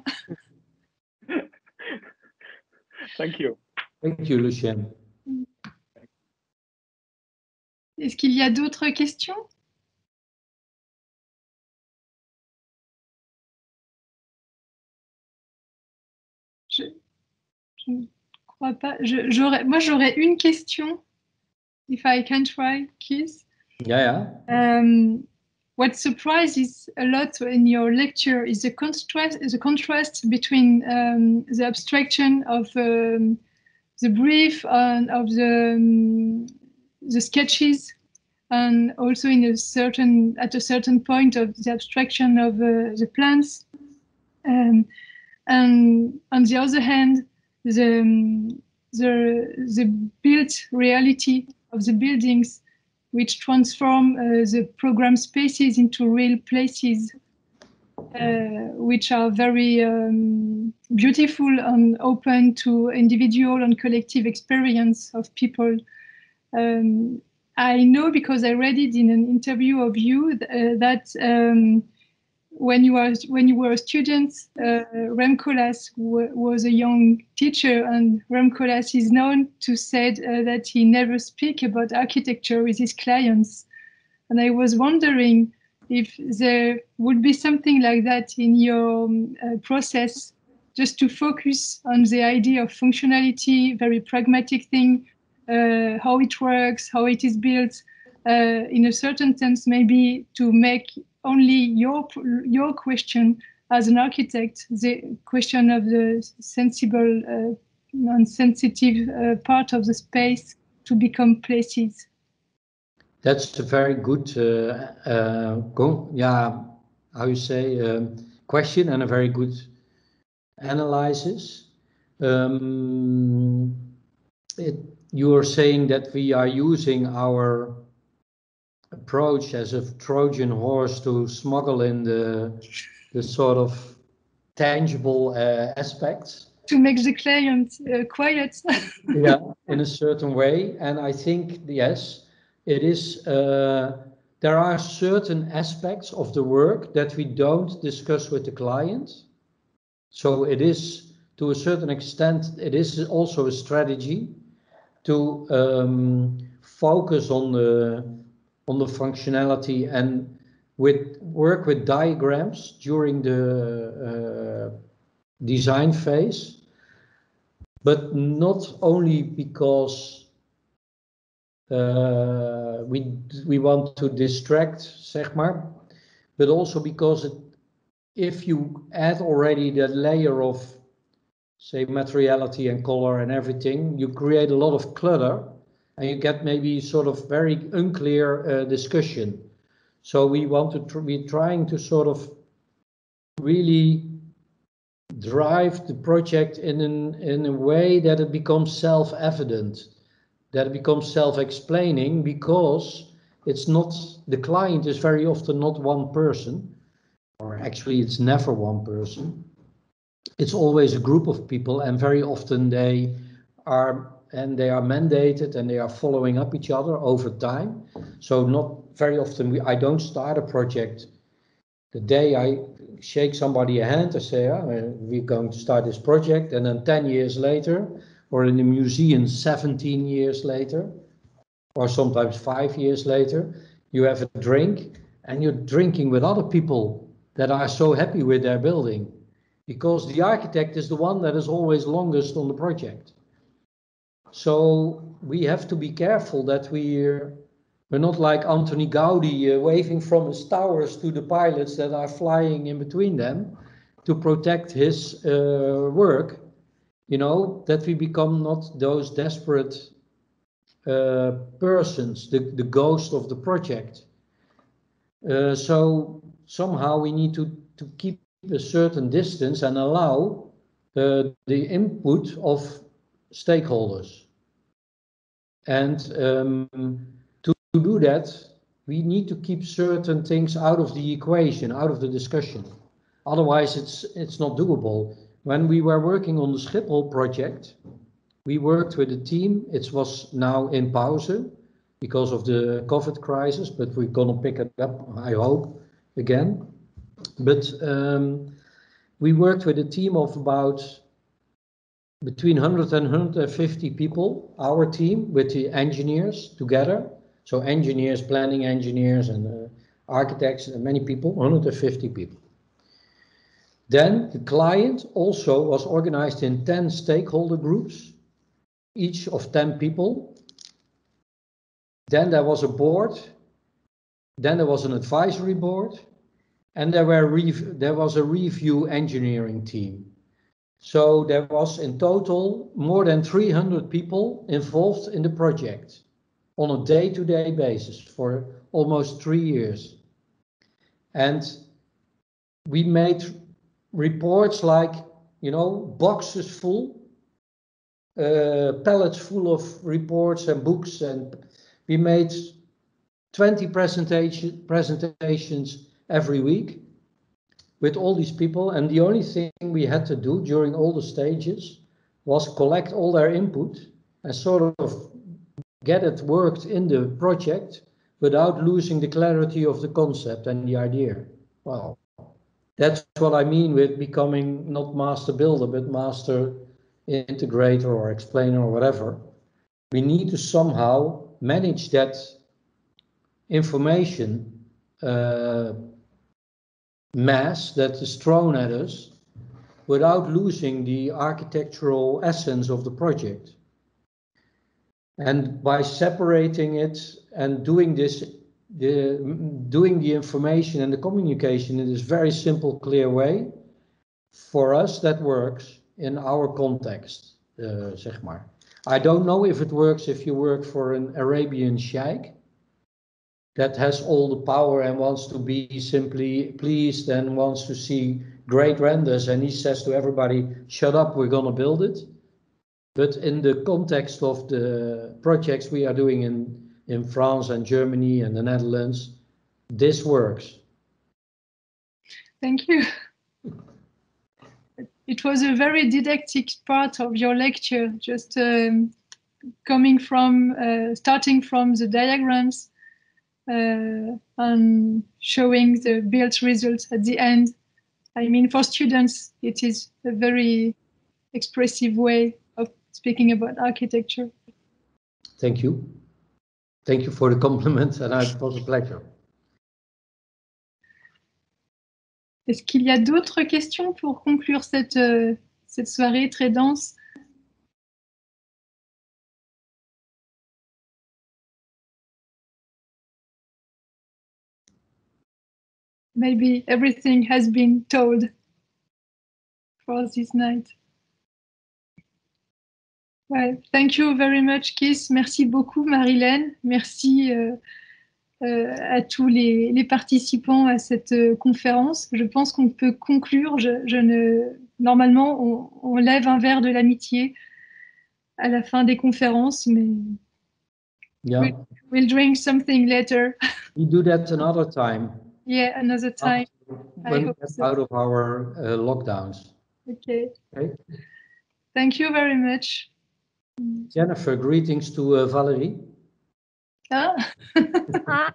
Thank you. Thank you, Lucien. Est-ce qu'il y a d'autres questions? Je je ne crois pas. Je, j'aurais, moi, j'aurais une question. If I can try, Keith. Yeah, yeah. Um, what surprises a lot in your lecture is the contrast, the contrast between um, the abstraction of um, the brief and of the um, the sketches, and also in a certain at a certain point of the abstraction of uh, the plants. Um, and on the other hand, the um, the the built reality of the buildings, which transform uh, the program spaces into real places, uh, which are very um, beautiful and open to individual and collective experience of people. Um, I know because I read it in an interview of you uh, that um, when you were when you were a student, uh, Rem Koolhaas was a young teacher, and Rem Koolhaas is known to say uh, that he never speak about architecture with his clients. And I was wondering if there would be something like that in your um, uh, process, just to focus on the idea of functionality, very pragmatic thing, uh, how it works, how it is built, uh, in a certain sense, maybe to make only your your question as an architect, the question of the sensible uh, and sensitive uh, part of the space to become places. That's a very good, uh, uh, go, yeah, how you say, um, question, and a very good analysis. Um, it, you are saying that we are using our approach as a Trojan horse to smuggle in the the sort of tangible uh, aspects. To make the client uh, quiet. Yeah, in a certain way. And I think, yes, it is, uh, there are certain aspects of the work that we don't discuss with the client. So it is, to a certain extent, it is also a strategy to um, focus on the on the functionality and with work with diagrams during the uh, design phase, but not only because uh, we we want to distract, zeg maar, but also because it, if you add already that layer of, say, materiality and color and everything, you create a lot of clutter, and you get maybe sort of very unclear uh, discussion. So we want to tr be trying to sort of really drive the project in an, in a way that it becomes self-evident, that it becomes self-explaining, because it's not, the client is very often not one person, or actually it's never one person. It's always a group of people, and very often they are and they are mandated and they are following up each other over time. So not very often, we, I don't start a project the day I shake somebody a hand and say, oh, we're going to start this project, and then ten years later, or in the museum seventeen years later, or sometimes five years later, you have a drink and you're drinking with other people that are so happy with their building, because the architect is the one that is always longest on the project. So we have to be careful that we're, we're not like Anthony Gaudi uh, waving from his towers to the pilots that are flying in between them to protect his uh, work, you know, that we become not those desperate uh, persons, the, the ghost of the project. Uh, so somehow we need to, to keep a certain distance and allow uh, the input of stakeholders. And um, to, to do that, we need to keep certain things out of the equation, out of the discussion. Otherwise, it's, it's not doable. When we were working on the Schiphol project, We worked with a team. It was now in pause because of the COVID crisis, but we're gonna pick it up, I hope, again. But um, we worked with a team of about between one hundred and one hundred fifty people, our team with the engineers together. So engineers, planning engineers and uh, architects and many people, one hundred fifty people. Then the client also was organized in ten stakeholder groups, each of ten people. Then there was a board. Then there was an advisory board. And there were rev there was a review engineering team. So there was in total more than three hundred people involved in the project on a day-to-day basis for almost three years. And we made reports like, you know, boxes full, uh, pallets full of reports and books, and we made twenty presentation, presentations every week with all these people, and the only thing we had to do during all the stages was collect all their input and sort of get it worked in the project without losing the clarity of the concept and the idea. Well, that's what I mean with becoming not master builder, but master integrator or explainer or whatever. We need to somehow manage that information uh, mass that is thrown at us without losing the architectural essence of the project. And by separating it and doing this, the, doing the information and the communication in this very simple, clear way, for us that works in our context, uh, zeg maar. I don't know if it works if you work for an Arabian sheikh that has all the power and wants to be simply pleased and wants to see great renders, and he says to everybody, shut up, we're gonna build it. But in the context of the projects we are doing in, in France and Germany and the Netherlands, this works. Thank you. It was a very didactic part of your lecture, just um, coming from, uh, starting from the diagrams uh, and showing the built results at the end. I mean, for students, it is a very expressive way of speaking about architecture. Thank you. Thank you for the compliment, and it was a pleasure. Est-ce qu'il y a d'autres questions pour conclure cette, euh, cette soirée très dense? Maybe everything has been told for this night. Well, thank you very much, Kees. Merci beaucoup, Marilène. Merci euh, euh, à tous les, les participants à cette euh, conférence. Je pense qu'on peut conclure. Je, je ne, normalement, on, on lève un verre de l'amitié à la fin des conférences, mais Yeah. we'll, we'll drink something later. We do that another time. Yeah, another time. When we get out of our uh, lockdowns. Okay. Okay. Thank you very much. Jennifer, greetings to uh, Valerie. Ah. Ah.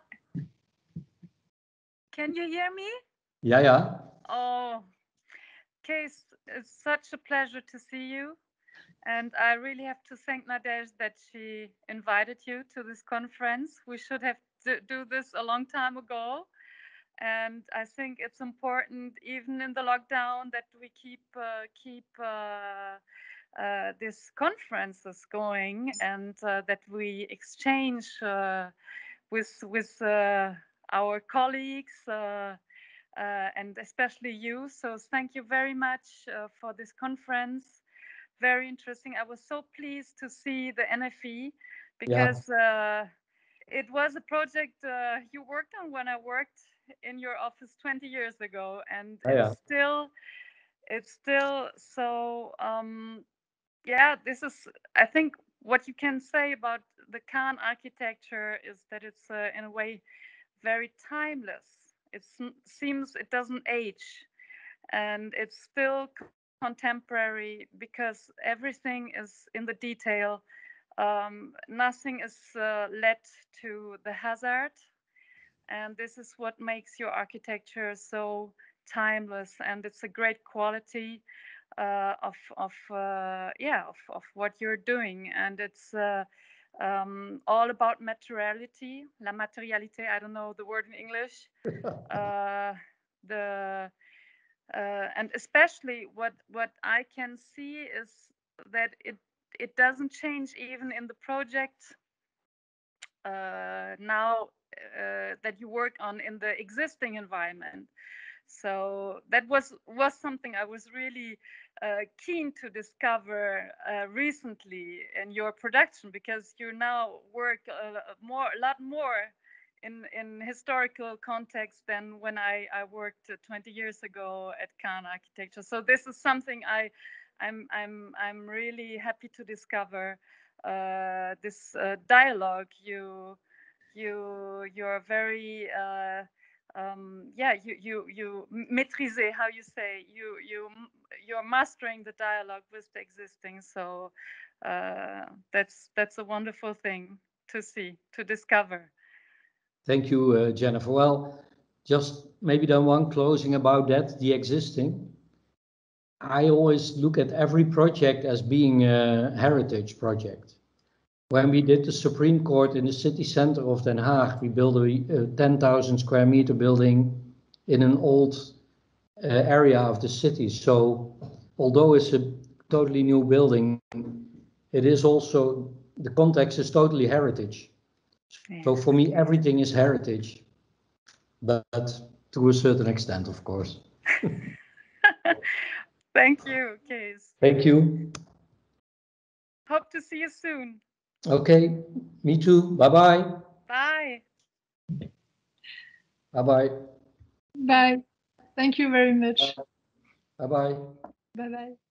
Can you hear me? Yeah, yeah. Oh, Kees, it's such a pleasure to see you. And I really have to thank Nadège that she invited you to this conference. We should have to do this a long time ago. And I think it's important, even in the lockdown, that we keep uh, keep uh, uh, these conferences going, and uh, that we exchange uh, with with uh, our colleagues uh, uh, and especially you. So thank you very much uh, for this conference. Very interesting. I was so pleased to see the N F E because yeah. uh, it was a project uh, you worked on when I worked in your office twenty years ago, and oh, it's yeah. still it's still so um yeah, this is, I think, what you can say about the Khan architecture is that it's uh, in a way very timeless. It seems it doesn't age, and it's still contemporary because everything is in the detail. Um, nothing is uh, led to the hazard. And this is what makes your architecture so timeless. And it's a great quality uh, of, of uh, yeah, of, of what you're doing. And it's uh, um, all about materiality, la matérialité, I don't know the word in English. uh, the uh, and especially what what I can see is that it it doesn't change even in the project uh, now uh, that you work on in the existing environment. So that was was something I was really uh, keen to discover uh, recently in your production, because you now work a more a lot more in in historical context than when I I worked twenty years ago at Kahn Architecture. So this is something I I'm I'm I'm really happy to discover uh, this uh, dialogue. You you you're very uh, um, yeah, you you you maîtriser, how you say, you you you're mastering the dialogue with the existing. So uh, that's that's a wonderful thing to see, to discover. Thank you, uh, Jennifer. Well, just maybe then one closing about that, the existing. I always look at every project as being a heritage project. When we did the Supreme Court in the city center of Den Haag, we built a ten thousand square meter building in an old uh, area of the city. So although it's a totally new building, it is also, the context is totally heritage. Yeah. So for me, everything is heritage, but to a certain extent, of course. Thank you, Kees. Thank you. Hope to see you soon. Okay, me too. Bye-bye. Bye. Bye-bye. Bye. Thank you very much. Bye-bye. Bye-bye.